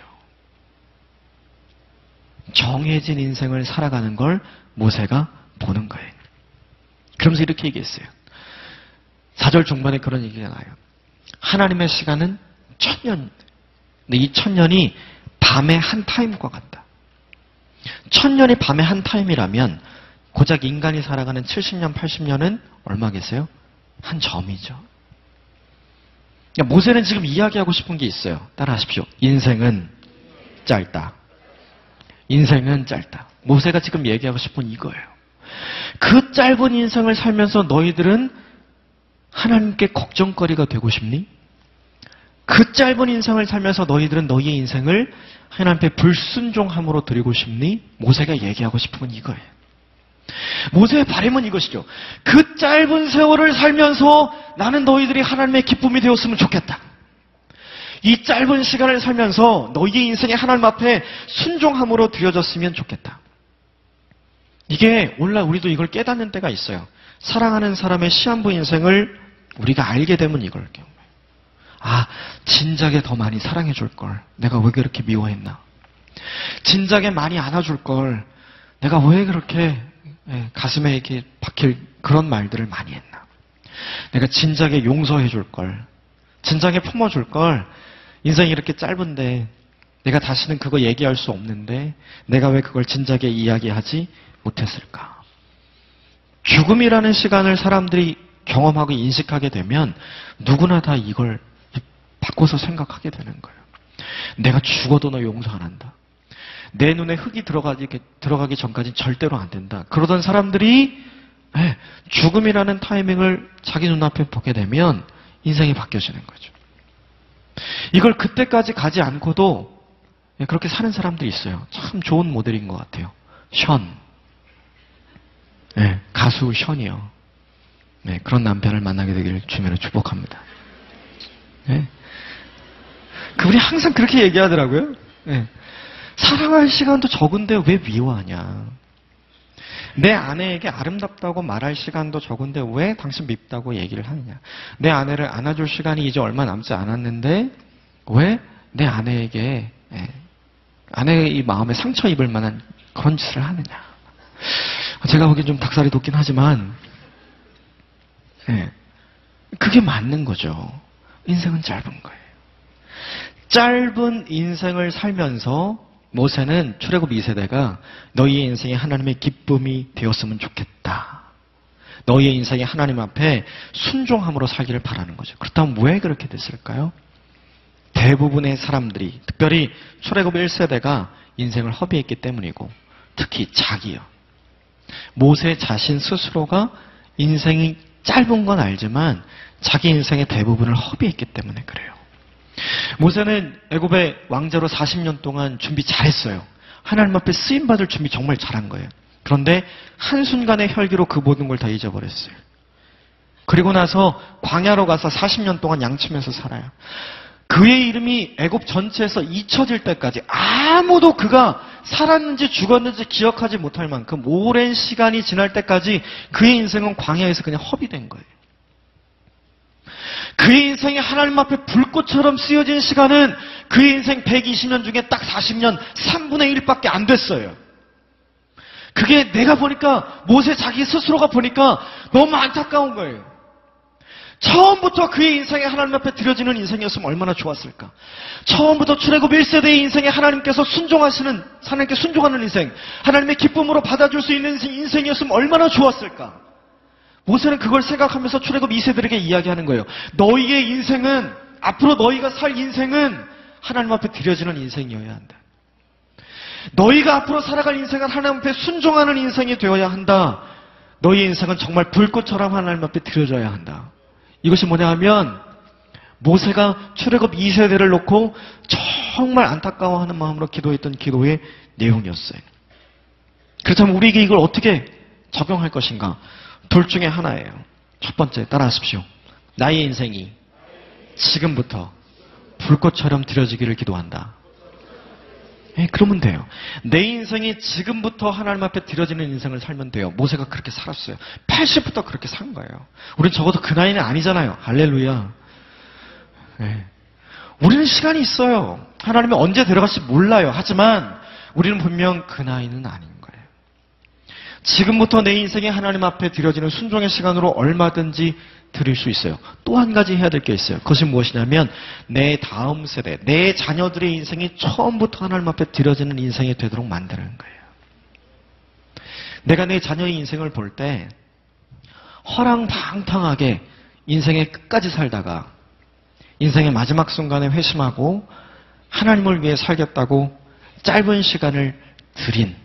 정해진 인생을 살아가는 걸 모세가 보는 거예요. 그러면서 이렇게 얘기했어요. 사 절 중반에 그런 얘기가 나요. 하나님의 시간은 천년. 근데 이 천년이 밤의 한 타임과 같다. 천년이 밤의 한 타임이라면 고작 인간이 살아가는 칠십 년, 팔십 년은 얼마겠어요? 한 점이죠. 그러니까 모세는 지금 이야기하고 싶은 게 있어요. 따라하십시오. 인생은 짧다. 인생은 짧다. 모세가 지금 얘기하고 싶은 이거예요. 그 짧은 인생을 살면서 너희들은 하나님께 걱정거리가 되고 싶니? 그 짧은 인생을 살면서 너희들은 너희의 인생을 하나님께 불순종함으로 드리고 싶니? 모세가 얘기하고 싶은 건 이거예요. 모세의 바람은 이것이죠. 그 짧은 세월을 살면서 나는 너희들이 하나님의 기쁨이 되었으면 좋겠다. 이 짧은 시간을 살면서 너희의 인생이 하나님 앞에 순종함으로 드려졌으면 좋겠다. 이게 원래 우리도 이걸 깨닫는 때가 있어요. 사랑하는 사람의 시한부 인생을 우리가 알게 되면 이걸 경험해요. 아, 진작에 더 많이 사랑해 줄 걸. 내가 왜 그렇게 미워했나? 진작에 많이 안아줄 걸. 내가 왜 그렇게 가슴에 이렇게 박힐 그런 말들을 많이 했나? 내가 진작에 용서해 줄 걸. 진작에 품어 줄 걸. 인생이 이렇게 짧은데 내가 다시는 그거 얘기할 수 없는데 내가 왜 그걸 진작에 이야기하지 못했을까? 죽음이라는 시간을 사람들이 경험하고 인식하게 되면 누구나 다 이걸 바꿔서 생각하게 되는 거예요. 내가 죽어도 너 용서 안 한다. 내 눈에 흙이 들어가기, 들어가기 전까지는 절대로 안 된다. 그러던 사람들이 죽음이라는 타이밍을 자기 눈앞에 보게 되면 인생이 바뀌어지는 거죠. 이걸 그때까지 가지 않고도 그렇게 사는 사람들이 있어요. 참 좋은 모델인 것 같아요. 션. 네, 가수 션이요. 네, 그런 남편을 만나게 되기를 주님으로 축복합니다. 네. 그분이 항상 그렇게 얘기하더라고요. 네. 사랑할 시간도 적은데 왜 미워하냐. 내 아내에게 아름답다고 말할 시간도 적은데 왜 당신 밉다고 얘기를 하느냐. 내 아내를 안아줄 시간이 이제 얼마 남지 않았는데 왜 내 아내에게 아내의 이 마음에 상처 입을 만한 그런 짓을 하느냐. 제가 보기엔 좀 닭살이 돋긴 하지만 네. 그게 맞는 거죠. 인생은 짧은 거예요. 짧은 인생을 살면서 모세는 출애굽 이 세대가 너희의 인생이 하나님의 기쁨이 되었으면 좋겠다. 너희의 인생이 하나님 앞에 순종함으로 살기를 바라는 거죠. 그렇다면 왜 그렇게 됐을까요? 대부분의 사람들이, 특별히 출애굽 일 세대가 인생을 허비했기 때문이고, 특히 자기요. 모세 자신 스스로가 인생이 짧은 건 알지만 자기 인생의 대부분을 허비했기 때문에 그래요. 모세는 애굽의 왕자로 사십 년 동안 준비 잘했어요. 하나님 앞에 쓰임받을 준비 정말 잘한 거예요. 그런데 한순간의 혈기로 그 모든 걸 다 잊어버렸어요. 그리고 나서 광야로 가서 사십 년 동안 양치면서 살아요. 그의 이름이 애굽 전체에서 잊혀질 때까지 아무도 그가 살았는지 죽었는지 기억하지 못할 만큼 오랜 시간이 지날 때까지 그의 인생은 광야에서 그냥 허비된 거예요. 그의 인생이 하나님 앞에 불꽃처럼 쓰여진 시간은 그의 인생 백이십 년 중에 딱 사십 년 삼분의 일밖에 안 됐어요. 그게 내가 보니까 모세 자기 스스로가 보니까 너무 안타까운 거예요. 처음부터 그의 인생이 하나님 앞에 드려지는 인생이었으면 얼마나 좋았을까. 처음부터 출애굽 일 세대의 인생에 하나님께서 순종하시는, 하나님께 순종하는 인생, 하나님의 기쁨으로 받아줄 수 있는 인생이었으면 얼마나 좋았을까. 모세는 그걸 생각하면서 출애굽 이 세대에게 이야기하는 거예요. 너희의 인생은, 앞으로 너희가 살 인생은 하나님 앞에 드려지는 인생이어야 한다. 너희가 앞으로 살아갈 인생은 하나님 앞에 순종하는 인생이 되어야 한다. 너희의 인생은 정말 불꽃처럼 하나님 앞에 드려져야 한다. 이것이 뭐냐 하면 모세가 출애굽 이 세대를 놓고 정말 안타까워하는 마음으로 기도했던 기도의 내용이었어요. 그렇다면 우리에게 이걸 어떻게 적용할 것인가? 둘 중에 하나예요. 첫 번째, 따라하십시오. 나의 인생이 지금부터 불꽃처럼 드려지기를 기도한다. 네, 그러면 돼요. 내 인생이 지금부터 하나님 앞에 드려지는 인생을 살면 돼요. 모세가 그렇게 살았어요. 팔십부터 그렇게 산 거예요. 우린 적어도 그 나이는 아니잖아요. 할렐루야. 네. 우리는 시간이 있어요. 하나님이 언제 데려갈지 몰라요. 하지만 우리는 분명 그 나이는 아닌 거예요. 지금부터 내 인생이 하나님 앞에 드려지는 순종의 시간으로 얼마든지 드릴 수 있어요. 또 한 가지 해야 될 게 있어요. 그것이 무엇이냐면 내 다음 세대, 내 자녀들의 인생이 처음부터 하나님 앞에 드려지는 인생이 되도록 만드는 거예요. 내가 내 자녀의 인생을 볼 때 허랑방탕하게 인생의 끝까지 살다가 인생의 마지막 순간에 회심하고 하나님을 위해 살겠다고 짧은 시간을 들인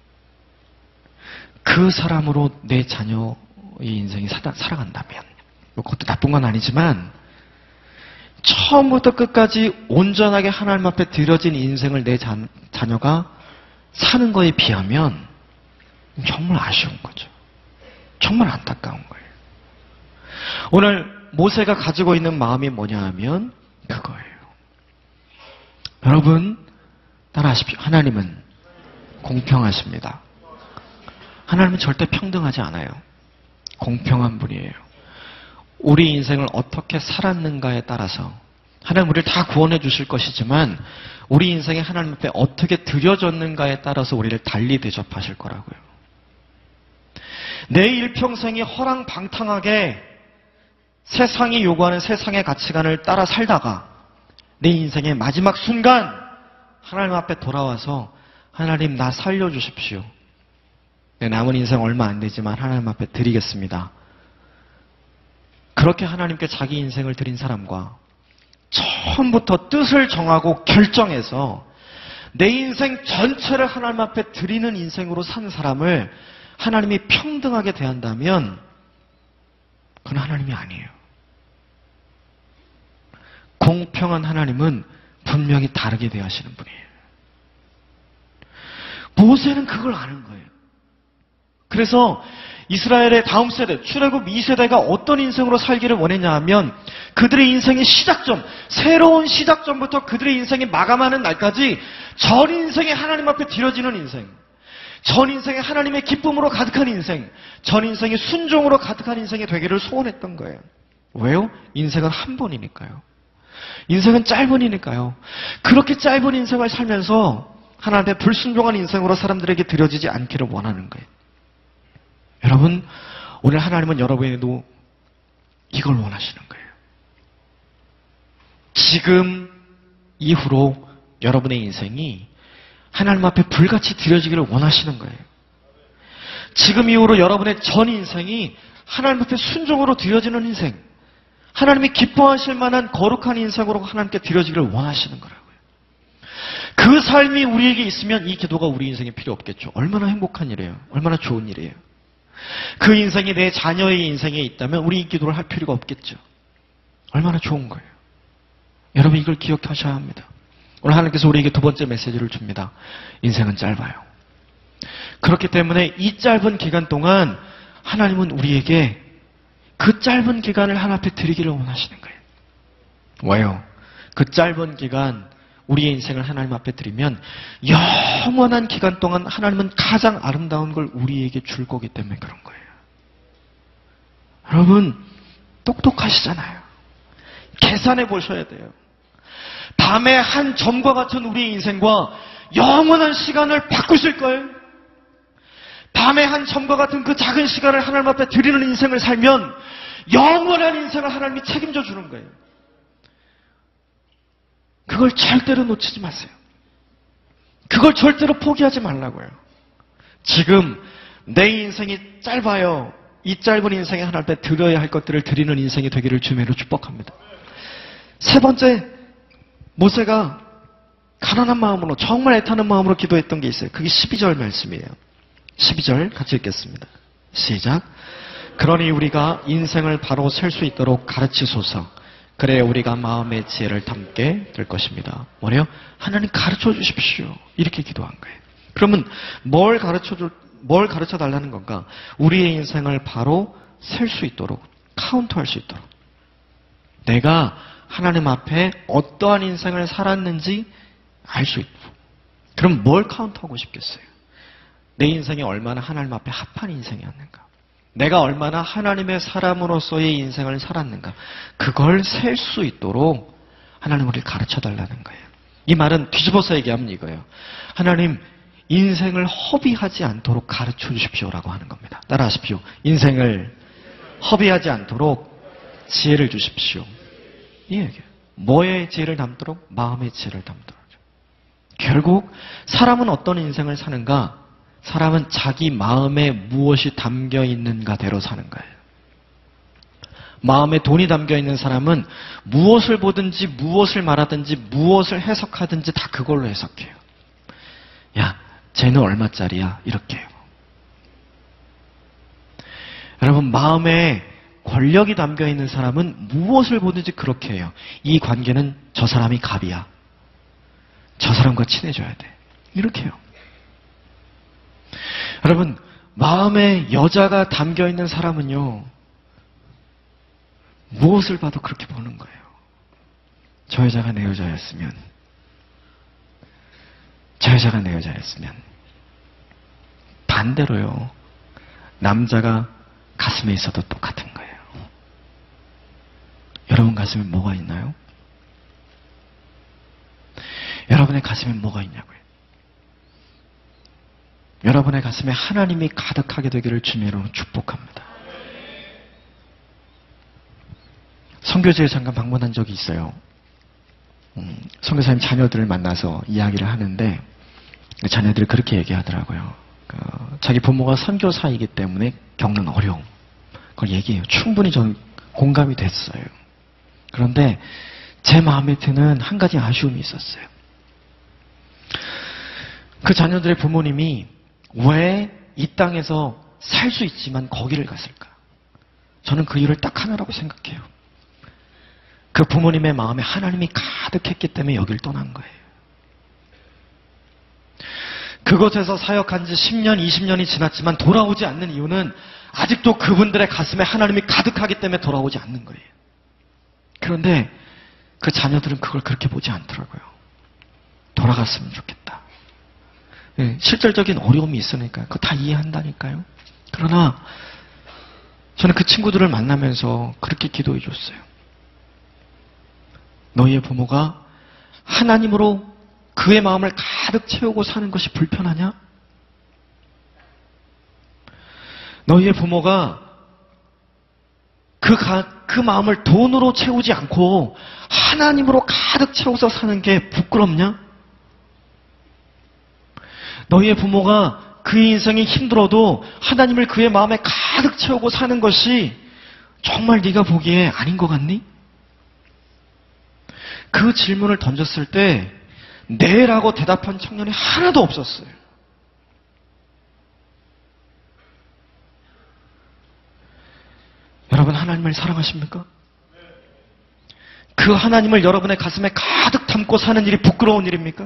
그 사람으로 내 자녀의 인생이 살아간다면, 그것도 나쁜 건 아니지만 처음부터 끝까지 온전하게 하나님 앞에 드려진 인생을 내 자, 자녀가 사는 거에 비하면 정말 아쉬운 거죠. 정말 안타까운 거예요. 오늘 모세가 가지고 있는 마음이 뭐냐 하면 그거예요. 여러분 따라하십시오. 하나님은 공평하십니다. 하나님은 절대 평등하지 않아요. 공평한 분이에요. 우리 인생을 어떻게 살았는가에 따라서 하나님 우리를 다 구원해 주실 것이지만 우리 인생에 하나님 앞에 어떻게 드려졌는가에 따라서 우리를 달리 대접하실 거라고요. 내 일평생이 허랑방탕하게 세상이 요구하는 세상의 가치관을 따라 살다가 내 인생의 마지막 순간 하나님 앞에 돌아와서 하나님 나 살려주십시오. 내 남은 인생 얼마 안 되지만 하나님 앞에 드리겠습니다. 그렇게 하나님께 자기 인생을 드린 사람과 처음부터 뜻을 정하고 결정해서 내 인생 전체를 하나님 앞에 드리는 인생으로 산 사람을 하나님이 평등하게 대한다면 그건 하나님이 아니에요. 공평한 하나님은 분명히 다르게 대하시는 분이에요. 모세는 그걸 아는 거예요. 그래서 이스라엘의 다음 세대, 출애굽 이 세대가 어떤 인생으로 살기를 원했냐 하면 그들의 인생의 시작점, 새로운 시작점부터 그들의 인생이 마감하는 날까지 전 인생이 하나님 앞에 드려지는 인생, 전 인생이 하나님의 기쁨으로 가득한 인생, 전 인생이 순종으로 가득한 인생이 되기를 소원했던 거예요. 왜요? 인생은 한 번이니까요. 인생은 짧으니까요. 그렇게 짧은 인생을 살면서 하나님의 불순종한 인생으로 사람들에게 드려지지 않기를 원하는 거예요. 여러분, 오늘 하나님은 여러분에도 이걸 원하시는 거예요. 지금 이후로 여러분의 인생이 하나님 앞에 불같이 드려지기를 원하시는 거예요. 지금 이후로 여러분의 전 인생이 하나님 앞에 순종으로 드려지는 인생, 하나님이 기뻐하실 만한 거룩한 인생으로 하나님께 드려지기를 원하시는 거라고요. 그 삶이 우리에게 있으면 이 기도가 우리 인생에 필요 없겠죠. 얼마나 행복한 일이에요. 얼마나 좋은 일이에요. 그 인생이 내 자녀의 인생에 있다면 우리 이 기도를 할 필요가 없겠죠. 얼마나 좋은 거예요. 여러분 이걸 기억하셔야 합니다. 오늘 하나님께서 우리에게 두 번째 메시지를 줍니다. 인생은 짧아요. 그렇기 때문에 이 짧은 기간 동안 하나님은 우리에게 그 짧은 기간을 하나님 앞에 드리기를 원하시는 거예요. 왜요? 그 짧은 기간 우리의 인생을 하나님 앞에 드리면 영원한 기간 동안 하나님은 가장 아름다운 걸 우리에게 줄 거기 때문에 그런 거예요. 여러분 똑똑하시잖아요. 계산해 보셔야 돼요. 밤의 한 점과 같은 우리의 인생과 영원한 시간을 바꾸실 거예요. 밤의 한 점과 같은 그 작은 시간을 하나님 앞에 드리는 인생을 살면 영원한 인생을 하나님이 책임져 주는 거예요. 그걸 절대로 놓치지 마세요. 그걸 절대로 포기하지 말라고요. 지금 내 인생이 짧아요. 이 짧은 인생에 하나님 앞에 드려야 할 것들을 드리는 인생이 되기를 주님으로 축복합니다. 세 번째, 모세가 가난한 마음으로 정말 애타는 마음으로 기도했던 게 있어요. 그게 십이 절 말씀이에요. 십이 절 같이 읽겠습니다. 시작. 그러니 우리가 인생을 바로 셀 수 있도록 가르치소서. 그래야 우리가 마음의 지혜를 담게 될 것입니다. 뭐래요? 하나님 가르쳐 주십시오. 이렇게 기도한 거예요. 그러면 뭘 가르쳐 줄, 뭘 가르쳐 달라는 건가? 우리의 인생을 바로 셀 수 있도록, 카운트할 수 있도록. 내가 하나님 앞에 어떠한 인생을 살았는지 알 수 있도록. 그럼 뭘 카운트하고 싶겠어요? 내 인생이 얼마나 하나님 앞에 합한 인생이었는가? 내가 얼마나 하나님의 사람으로서의 인생을 살았는가? 그걸 셀 수 있도록 하나님 우리를 가르쳐달라는 거예요. 이 말은 뒤집어서 얘기하면 이거예요. 하나님, 인생을 허비하지 않도록 가르쳐 주십시오라고 하는 겁니다. 따라하십시오. 인생을 허비하지 않도록 지혜를 주십시오. 이 얘기예요. 뭐의 지혜를 담도록? 마음의 지혜를 담도록. 결국 사람은 어떤 인생을 사는가? 사람은 자기 마음에 무엇이 담겨 있는가대로 사는 거예요. 마음에 돈이 담겨 있는 사람은 무엇을 보든지 무엇을 말하든지 무엇을 해석하든지 다 그걸로 해석해요. 야, 쟤는 얼마짜리야? 이렇게 해요. 여러분, 마음에 권력이 담겨 있는 사람은 무엇을 보든지 그렇게 해요. 이 관계는 저 사람이 갑이야. 저 사람과 친해져야 돼. 이렇게 해요. 여러분, 마음에 여자가 담겨 있는 사람은요, 무엇을 봐도 그렇게 보는 거예요. 저 여자가 내 여자였으면, 저 여자가 내 여자였으면. 반대로요, 남자가 가슴에 있어도 똑같은 거예요. 여러분 가슴에 뭐가 있나요? 여러분의 가슴에 뭐가 있냐고요? 여러분의 가슴에 하나님이 가득하게 되기를 주님으로 축복합니다. 선교지에 잠깐 방문한 적이 있어요. 음, 선교사님 자녀들을 만나서 이야기를 하는데 자녀들이 그렇게 얘기하더라고요. 그, 자기 부모가 선교사이기 때문에 겪는 어려움, 그걸 얘기해요. 충분히 전 공감이 됐어요. 그런데 제 마음에 드는 한 가지 아쉬움이 있었어요. 그 자녀들의 부모님이 왜 이 땅에서 살 수 있지만 거기를 갔을까? 저는 그 이유를 딱 하나라고 생각해요. 그 부모님의 마음에 하나님이 가득했기 때문에 여길 떠난 거예요. 그곳에서 사역한 지 십 년, 이십 년이 지났지만 돌아오지 않는 이유는 아직도 그분들의 가슴에 하나님이 가득하기 때문에 돌아오지 않는 거예요. 그런데 그 자녀들은 그걸 그렇게 보지 않더라고요. 돌아갔으면 좋겠다. 네, 실질적인 어려움이 있으니까 그거 다 이해한다니까요. 그러나 저는 그 친구들을 만나면서 그렇게 기도해 줬어요. 너희의 부모가 하나님으로 그의 마음을 가득 채우고 사는 것이 불편하냐? 너희의 부모가 그, 가, 그 마음을 돈으로 채우지 않고 하나님으로 가득 채워서 사는 게 부끄럽냐? 너희의 부모가 그의 인생이 힘들어도 하나님을 그의 마음에 가득 채우고 사는 것이 정말 네가 보기에 아닌 것 같니? 그 질문을 던졌을 때 네라고 대답한 청년이 하나도 없었어요. 여러분 하나님을 사랑하십니까? 그 하나님을 여러분의 가슴에 가득 담고 사는 일이 부끄러운 일입니까?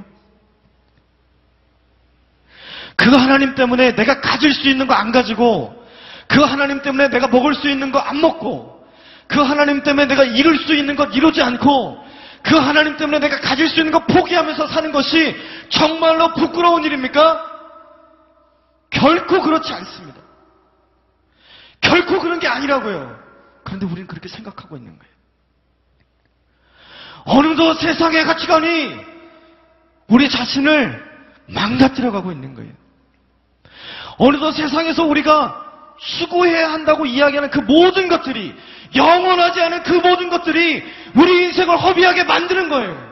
그 하나님 때문에 내가 가질 수 있는 거 안 가지고, 그 하나님 때문에 내가 먹을 수 있는 거 안 먹고, 그 하나님 때문에 내가 이룰 수 있는 것 이루지 않고, 그 하나님 때문에 내가 가질 수 있는 거 포기하면서 사는 것이 정말로 부끄러운 일입니까? 결코 그렇지 않습니다. 결코 그런 게 아니라고요. 그런데 우리는 그렇게 생각하고 있는 거예요. 어느덧 세상의 가치관이 우리 자신을 망가뜨려가고 있는 거예요. 어느덧 세상에서 우리가 수고해야 한다고 이야기하는 그 모든 것들이, 영원하지 않은 그 모든 것들이 우리 인생을 허비하게 만드는 거예요.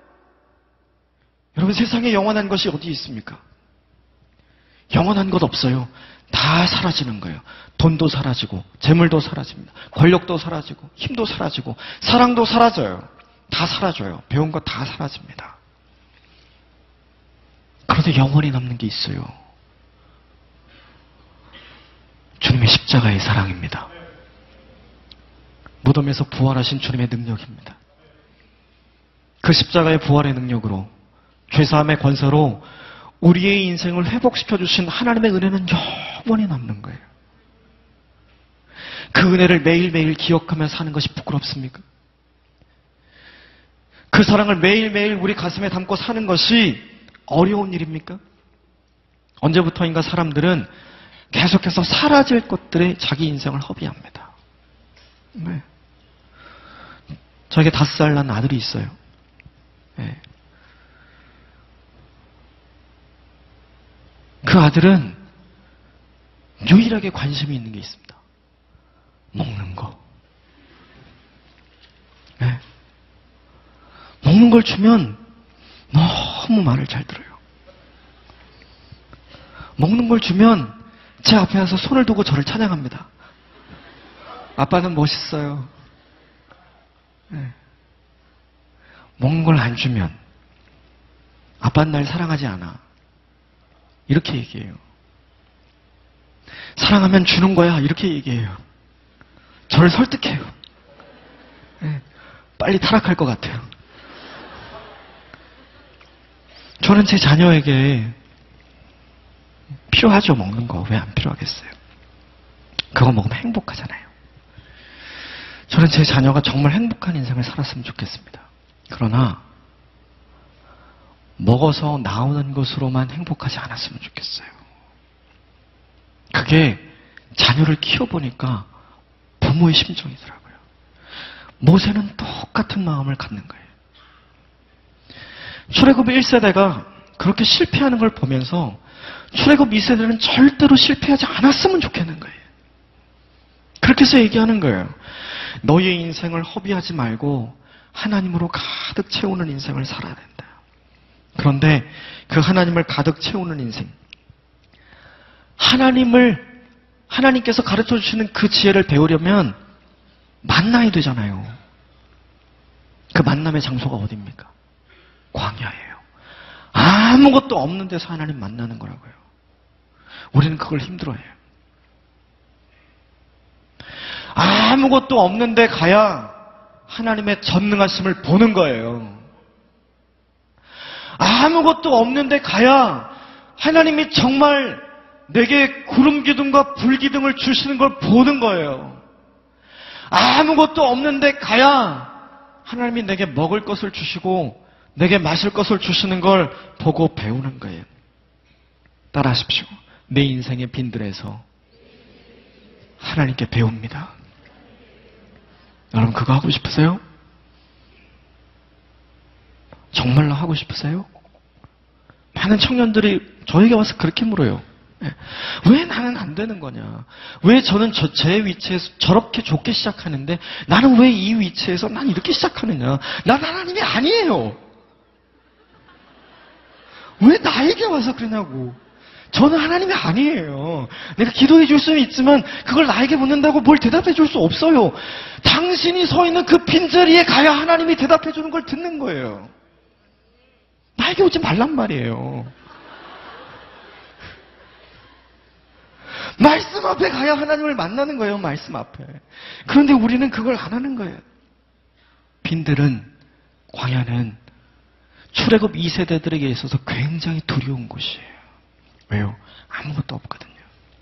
여러분 세상에 영원한 것이 어디 있습니까? 영원한 것 없어요. 다 사라지는 거예요. 돈도 사라지고 재물도 사라집니다. 권력도 사라지고 힘도 사라지고 사랑도 사라져요. 다 사라져요. 배운 것 다 사라집니다. 그런데 영원히 남는 게 있어요. 주님의 십자가의 사랑입니다. 무덤에서 부활하신 주님의 능력입니다. 그 십자가의 부활의 능력으로, 죄사함의 권세로 우리의 인생을 회복시켜주신 하나님의 은혜는 영원히 남는 거예요. 그 은혜를 매일매일 기억하며 사는 것이 부끄럽습니까? 그 사랑을 매일매일 우리 가슴에 담고 사는 것이 어려운 일입니까? 언제부터인가 사람들은 계속해서 사라질 것들에 자기 인생을 허비합니다. 네. 저에게 다섯 살 난 아들이 있어요. 네. 그 아들은 유일하게 관심이 있는 게 있습니다. 먹는 거. 네. 먹는 걸 주면 너무 말을 잘 들어요. 먹는 걸 주면 제 앞에 와서 손을 두고 저를 찬양합니다. 아빠는 멋있어요. 네. 먹는 걸 안 주면 아빠는 날 사랑하지 않아. 이렇게 얘기해요. 사랑하면 주는 거야. 이렇게 얘기해요. 저를 설득해요. 네. 빨리 타락할 것 같아요. 저는 제 자녀에게 필요하죠, 먹는 거. 왜 안 필요하겠어요? 그거 먹으면 행복하잖아요. 저는 제 자녀가 정말 행복한 인생을 살았으면 좋겠습니다. 그러나 먹어서 나오는 것으로만 행복하지 않았으면 좋겠어요. 그게 자녀를 키워보니까 부모의 심정이더라고요. 모세는 똑같은 마음을 갖는 거예요. 출애굽 일 세대가 그렇게 실패하는 걸 보면서 출애굽 이 세대는 절대로 실패하지 않았으면 좋겠는 거예요. 그렇게 해서 얘기하는 거예요. 너의 인생을 허비하지 말고 하나님으로 가득 채우는 인생을 살아야 된다. 그런데 그 하나님을 가득 채우는 인생, 하나님을 하나님께서 가르쳐 주시는 그 지혜를 배우려면 만나야 되잖아요. 그 만남의 장소가 어디입니까? 광야예요. 아무것도 없는 데서 하나님 만나는 거라고요. 우리는 그걸 힘들어해요. 아무것도 없는 데 가야 하나님의 전능하심을 보는 거예요. 아무것도 없는 데 가야 하나님이 정말 내게 구름 기둥과 불 기둥을 주시는 걸 보는 거예요. 아무것도 없는 데 가야 하나님이 내게 먹을 것을 주시고 내게 마실 것을 주시는 걸 보고 배우는 거예요. 따라하십시오. 내 인생의 빈들에서 하나님께 배웁니다. 여러분 그거 하고 싶으세요? 정말로 하고 싶으세요? 많은 청년들이 저에게 와서 그렇게 물어요. 왜 나는 안 되는 거냐? 왜 저는 저, 제 위치에서 저렇게 좋게 시작하는데 나는 왜 이 위치에서 난 이렇게 시작하느냐? 난 하나님이 아니에요. 왜 나에게 와서 그러냐고. 저는 하나님이 아니에요. 내가 기도해 줄 수는 있지만 그걸 나에게 묻는다고 뭘 대답해 줄 수 없어요. 당신이 서 있는 그 빈자리에 가야 하나님이 대답해 주는 걸 듣는 거예요. 나에게 오지 말란 말이에요. 말씀 앞에 가야 하나님을 만나는 거예요. 말씀 앞에. 그런데 우리는 그걸 안 하는 거예요. 빈들은, 광야는 출애굽 이 세대들에게 있어서 굉장히 두려운 곳이에요. 왜요? 아무것도 없거든요.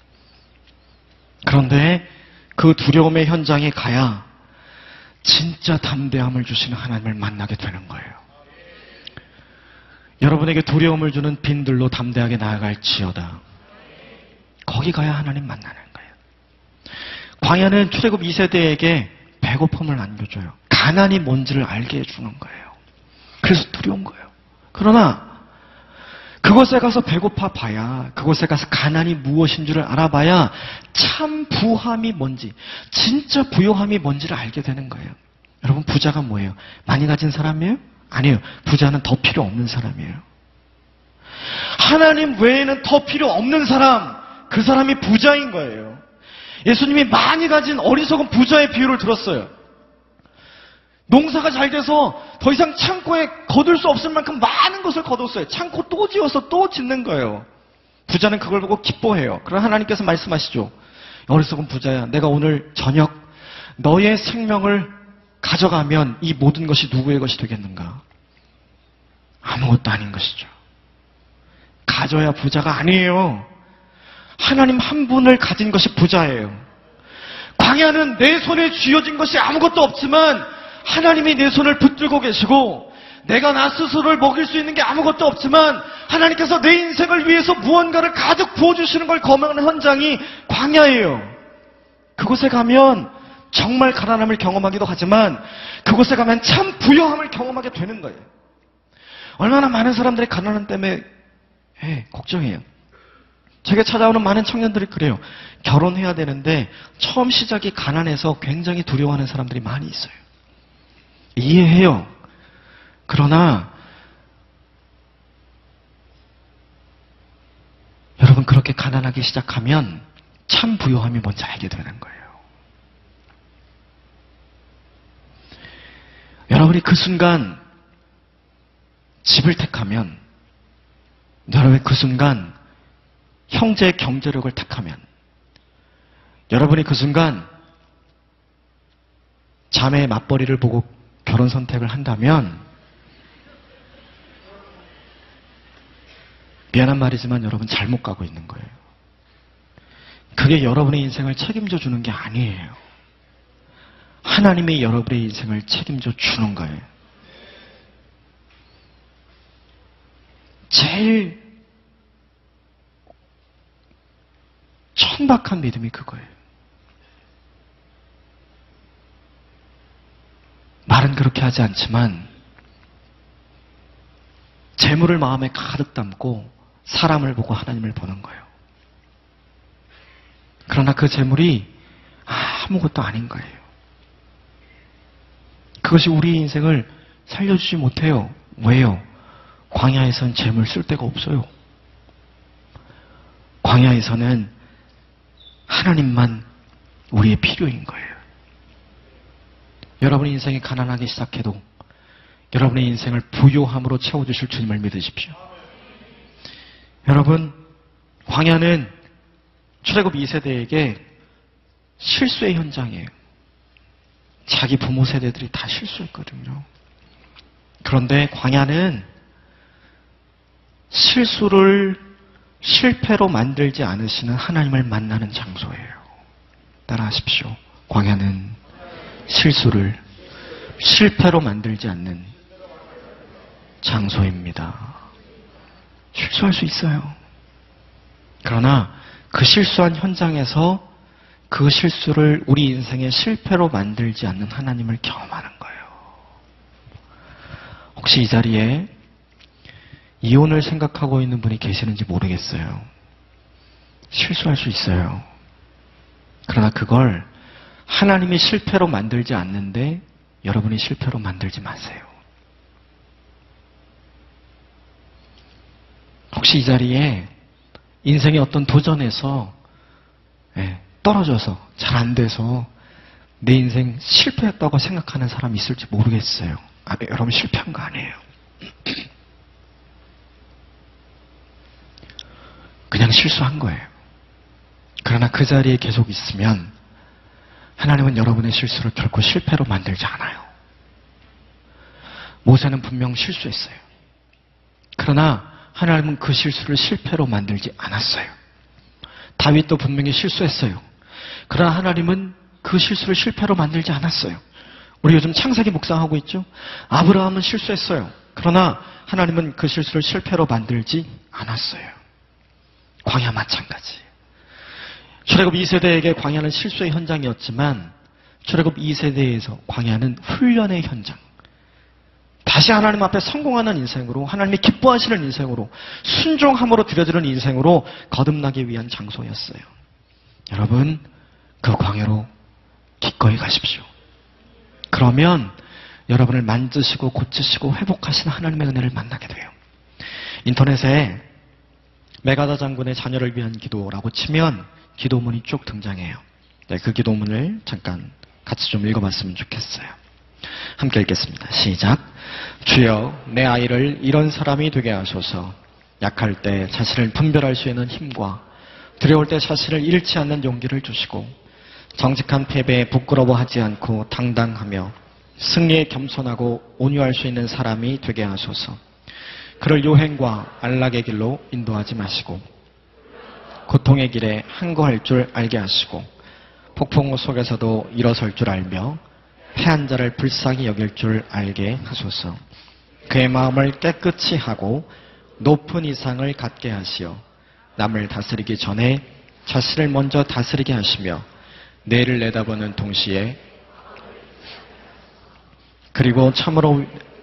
그런데 그 두려움의 현장에 가야 진짜 담대함을 주시는 하나님을 만나게 되는 거예요. 여러분에게 두려움을 주는 빈들로 담대하게 나아갈지어다. 거기 가야 하나님 만나는 거예요. 광야는 출애굽 이 세대에게 배고픔을 안겨줘요. 가난이 뭔지를 알게 해주는 거예요. 그래서 두려운 거예요. 그러나 그곳에 가서 배고파 봐야, 그곳에 가서 가난이 무엇인 줄을 알아봐야 참 부함이 뭔지, 진짜 부요함이 뭔지를 알게 되는 거예요. 여러분 부자가 뭐예요? 많이 가진 사람이에요? 아니에요. 부자는 더 필요 없는 사람이에요. 하나님 외에는 더 필요 없는 사람, 그 사람이 부자인 거예요. 예수님이 많이 가진 어리석은 부자의 비유를 들었어요. 농사가 잘 돼서 더 이상 창고에 거둘 수 없을 만큼 많은 것을 거뒀어요. 창고 또 지어서 또 짓는 거예요. 부자는 그걸 보고 기뻐해요. 그러나 하나님께서 말씀하시죠. 어리석은 부자야, 내가 오늘 저녁 너의 생명을 가져가면 이 모든 것이 누구의 것이 되겠는가? 아무것도 아닌 것이죠. 가져야 부자가 아니에요. 하나님 한 분을 가진 것이 부자예요. 광야는 내 손에 쥐어진 것이 아무것도 없지만 하나님이 내 손을 붙들고 계시고, 내가 나 스스로를 먹일 수 있는 게 아무것도 없지만 하나님께서 내 인생을 위해서 무언가를 가득 부어주시는 걸 경험하는 현장이 광야예요. 그곳에 가면 정말 가난함을 경험하기도 하지만 그곳에 가면 참 부요함을 경험하게 되는 거예요. 얼마나 많은 사람들이 가난함 때문에 예, 걱정해요. 제게 찾아오는 많은 청년들이 그래요. 결혼해야 되는데 처음 시작이 가난해서 굉장히 두려워하는 사람들이 많이 있어요. 이해해요. 그러나 여러분 그렇게 가난하게 시작하면 참 부요함이 뭔지 알게 되는 거예요. 여러분이 그 순간 집을 택하면, 여러분이 그 순간 형제의 경제력을 택하면, 여러분이 그 순간 자매의 맞벌이를 보고 결혼 선택을 한다면, 미안한 말이지만 여러분 잘못 가고 있는 거예요. 그게 여러분의 인생을 책임져 주는 게 아니에요. 하나님이 여러분의 인생을 책임져 주는 거예요. 제일 천박한 믿음이 그거예요. 말은 그렇게 하지 않지만 재물을 마음에 가득 담고 사람을 보고 하나님을 보는 거예요. 그러나 그 재물이 아무것도 아닌 거예요. 그것이 우리 인생을 살려주지 못해요. 왜요? 광야에선 재물 쓸 데가 없어요. 광야에서는 하나님만 우리의 필요인 거예요. 여러분의 인생이 가난하게 시작해도 여러분의 인생을 부요함으로 채워주실 주님을 믿으십시오. 여러분, 광야는 출애굽 이 세대에게 실수의 현장이에요. 자기 부모 세대들이 다 실수했거든요. 그런데 광야는 실수를 실패로 만들지 않으시는 하나님을 만나는 장소예요. 따라하십시오. 광야는 실수를 실패로 만들지 않는 장소입니다. 실수할 수 있어요. 그러나 그 실수한 현장에서 그 실수를 우리 인생의 실패로 만들지 않는 하나님을 경험하는 거예요. 혹시 이 자리에 이혼을 생각하고 있는 분이 계시는지 모르겠어요. 실수할 수 있어요. 그러나 그걸 하나님이 실패로 만들지 않는데 여러분이 실패로 만들지 마세요. 혹시 이 자리에 인생의 어떤 도전에서 떨어져서 잘 안 돼서 내 인생 실패했다고 생각하는 사람이 있을지 모르겠어요. 아, 여러분 실패한 거 아니에요. 그냥 실수한 거예요. 그러나 그 자리에 계속 있으면 하나님은 여러분의 실수를 결코 실패로 만들지 않아요. 모세는 분명 실수했어요. 그러나 하나님은 그 실수를 실패로 만들지 않았어요. 다윗도 분명히 실수했어요. 그러나 하나님은 그 실수를 실패로 만들지 않았어요. 우리 요즘 창세기 묵상하고 있죠? 아브라함은 실수했어요. 그러나 하나님은 그 실수를 실패로 만들지 않았어요. 광야 마찬가지. 출애굽 이 세대에게 광야는 실수의 현장이었지만 출애굽 이 세대에서 광야는 훈련의 현장. 다시 하나님 앞에 성공하는 인생으로, 하나님이 기뻐하시는 인생으로, 순종함으로 드려지는 인생으로 거듭나기 위한 장소였어요. 여러분, 그 광야로 기꺼이 가십시오. 그러면 여러분을 만지시고 고치시고 회복하시는 하나님의 은혜를 만나게 돼요. 인터넷에 메가다 장군의 자녀를 위한 기도라고 치면 기도문이 쭉 등장해요. 네, 그 기도문을 잠깐 같이 좀 읽어봤으면 좋겠어요. 함께 읽겠습니다. 시작. 주여, 내 아이를 이런 사람이 되게 하소서. 약할 때 자신을 분별할 수 있는 힘과 두려울 때 자신을 잃지 않는 용기를 주시고 정직한 패배에 부끄러워하지 않고 당당하며 승리에 겸손하고 온유할 수 있는 사람이 되게 하소서. 그를 요행과 안락의 길로 인도하지 마시고 고통의 길에 항거할 줄 알게 하시고 폭풍우 속에서도 일어설 줄 알며 패한 자를 불쌍히 여길 줄 알게 하소서. 그의 마음을 깨끗이 하고 높은 이상을 갖게 하시어 남을 다스리기 전에 자신을 먼저 다스리게 하시며 내일을 내다보는 동시에 그리고 참으로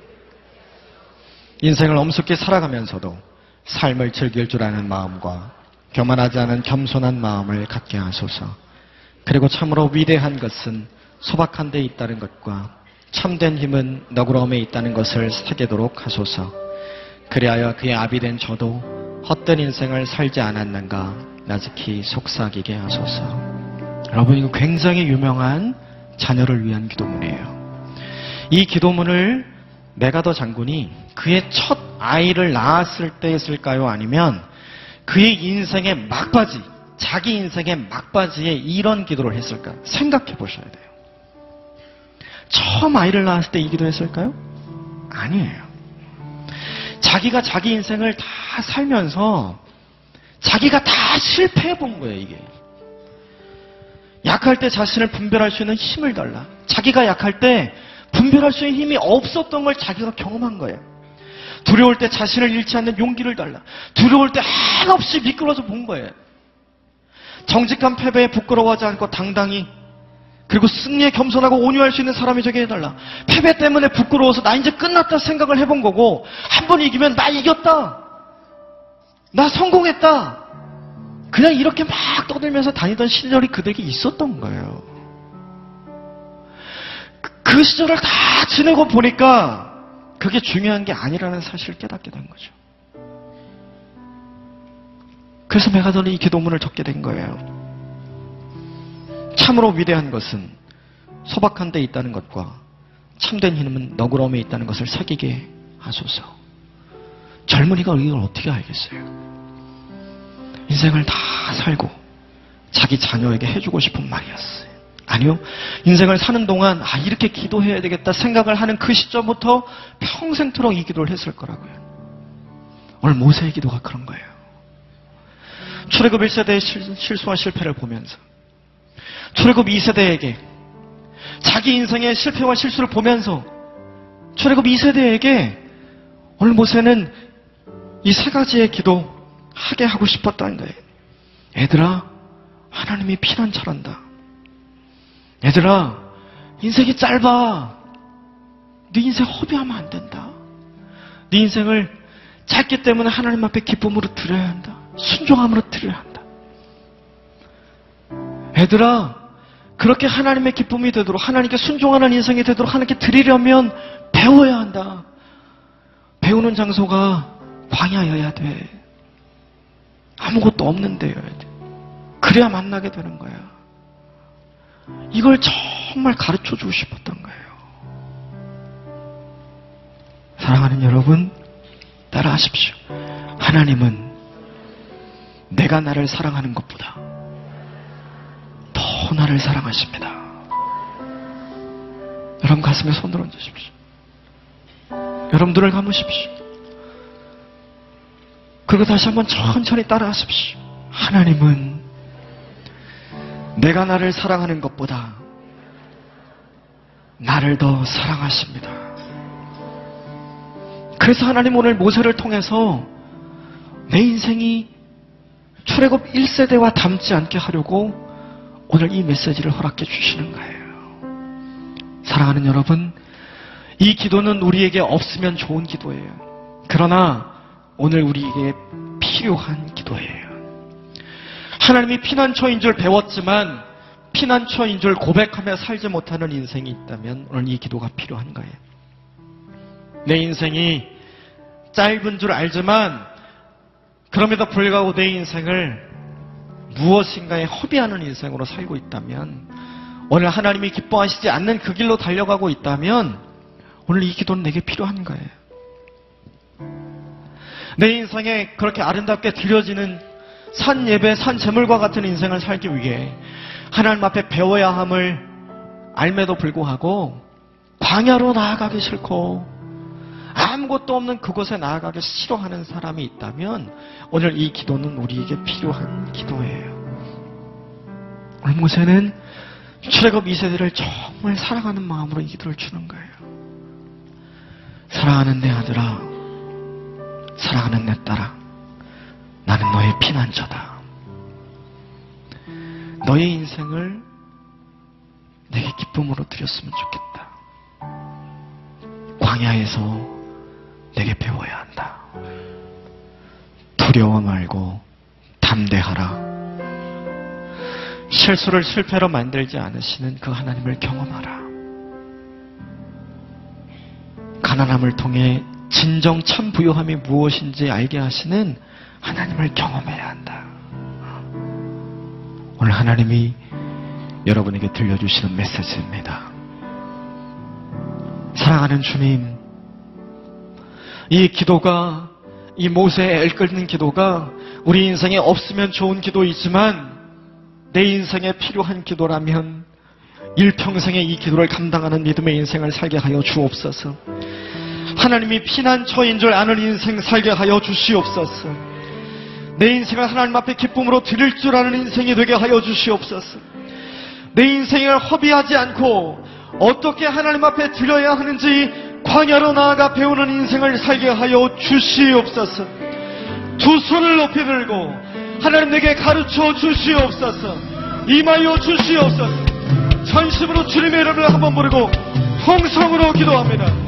인생을 엄숙히 살아가면서도 삶을 즐길 줄 아는 마음과 교만하지 않은 겸손한 마음을 갖게 하소서. 그리고 참으로 위대한 것은 소박한 데 있다는 것과 참된 힘은 너그러움에 있다는 것을 새기도록 하소서. 그리하여 그의 아비 된 저도 헛된 인생을 살지 않았는가 나직히 속삭이게 하소서. 여러분, 이거 굉장히 유명한 자녀를 위한 기도문이에요. 이 기도문을 메가더 장군이 그의 첫 아이를 낳았을 때 했을까요? 아니면 그의 인생의 막바지, 자기 인생의 막바지에 이런 기도를 했을까? 생각해 보셔야 돼요. 처음 아이를 낳았을 때 이 기도했을까요? 아니에요. 자기가 자기 인생을 다 살면서 자기가 다 실패해 본 거예요, 이게. 약할 때 자신을 분별할 수 있는 힘을 달라. 자기가 약할 때 분별할 수 있는 힘이 없었던 걸 자기가 경험한 거예요. 두려울 때 자신을 잃지 않는 용기를 달라. 두려울 때 한없이 미끄러져 본 거예요. 정직한 패배에 부끄러워하지 않고 당당히, 그리고 승리에 겸손하고 온유할 수 있는 사람이 되게 해달라. 패배 때문에 부끄러워서 나 이제 끝났다 생각을 해본 거고, 한 번 이기면 나 이겼다, 나 성공했다, 그냥 이렇게 막 떠들면서 다니던 시절이 그들에게 있었던 거예요. 그 시절을 다 지내고 보니까 그게 중요한 게 아니라는 사실을 깨닫게 된 거죠. 그래서 메가더는 이 기도문을 적게 된 거예요. 참으로 위대한 것은 소박한 데 있다는 것과 참된 힘은 너그러움에 있다는 것을 새기게 하소서. 젊은이가 이걸 어떻게 알겠어요? 인생을 다 살고 자기 자녀에게 해주고 싶은 말이었어요. 아니요. 인생을 사는 동안 아 이렇게 기도해야 되겠다 생각을 하는 그 시점부터 평생토록 이 기도를 했을 거라고요. 오늘 모세의 기도가 그런 거예요. 출애굽 일 세대의 실수와 실패를 보면서, 출애굽 이 세대에게 자기 인생의 실패와 실수를 보면서 출애굽 이 세대에게 오늘 모세는 이 세 가지의 기도 하게 하고 싶었다는 거예요. 얘들아, 하나님이 피난처란다. 얘들아, 인생이 짧아. 네 인생 허비하면 안 된다. 네 인생을 짧기 때문에 하나님 앞에 기쁨으로 드려야 한다. 순종함으로 드려야 한다. 얘들아, 그렇게 하나님의 기쁨이 되도록, 하나님께 순종하는 인생이 되도록 하나님께 드리려면 배워야 한다. 배우는 장소가 광야여야 돼. 아무것도 없는 데여야 돼. 그래야 만나게 되는 거야. 이걸 정말 가르쳐주고 싶었던 거예요. 사랑하는 여러분, 따라하십시오. 하나님은 내가 나를 사랑하는 것보다 더 나를 사랑하십니다. 여러분 가슴에 손을 얹으십시오. 여러분 눈을 감으십시오. 그리고 다시 한번 천천히 따라하십시오. 하나님은 내가 나를 사랑하는 것보다 나를 더 사랑하십니다. 그래서 하나님 오늘 모세를 통해서 내 인생이 출애굽 일 세대와 닮지 않게 하려고 오늘 이 메시지를 허락해 주시는 거예요. 사랑하는 여러분, 이 기도는 우리에게 없으면 좋은 기도예요. 그러나 오늘 우리에게 필요한 기도예요. 하나님이 피난처인 줄 배웠지만 피난처인 줄 고백하며 살지 못하는 인생이 있다면 오늘 이 기도가 필요한 거예요. 내 인생이 짧은 줄 알지만 그럼에도 불구하고 내 인생을 무엇인가에 허비하는 인생으로 살고 있다면, 오늘 하나님이 기뻐하시지 않는 그 길로 달려가고 있다면 오늘 이 기도는 내게 필요한 거예요. 내 인생에 그렇게 아름답게 드려지는 산 예배, 산 제물과 같은 인생을 살기 위해 하나님 앞에 배워야 함을 알매도 불구하고 광야로 나아가기 싫고 아무것도 없는 그곳에 나아가기 싫어하는 사람이 있다면 오늘 이 기도는 우리에게 필요한 기도예요. 오늘 모세는 출애굽 이 세대를 정말 사랑하는 마음으로 이 기도를 주는 거예요. 사랑하는 내 아들아, 사랑하는 내 딸아, 나는 너의 피난처다. 너의 인생을 내게 기쁨으로 드렸으면 좋겠다. 광야에서 내게 배워야 한다. 두려워 말고 담대하라. 실수를 실패로 만들지 않으시는 그 하나님을 경험하라. 가난함을 통해 진정 참 부요함이 무엇인지 알게 하시는 하나님을 경험해야 한다. 오늘 하나님이 여러분에게 들려주시는 메시지입니다. 사랑하는 주님, 이 기도가, 이 모세의 애끓는 기도가 우리 인생에 없으면 좋은 기도이지만 내 인생에 필요한 기도라면 일평생에 이 기도를 감당하는 믿음의 인생을 살게 하여 주옵소서. 하나님이 피난처인 줄 아는 인생 살게 하여 주시옵소서. 내 인생을 하나님 앞에 기쁨으로 드릴 줄 아는 인생이 되게 하여 주시옵소서. 내 인생을 허비하지 않고 어떻게 하나님 앞에 드려야 하는지 광야로 나아가 배우는 인생을 살게 하여 주시옵소서. 두 손을 높이 들고 하나님 내게 가르쳐 주시옵소서. 임하여 주시옵소서. 전심으로 주님의 이름을 한번 부르고 통성으로 기도합니다.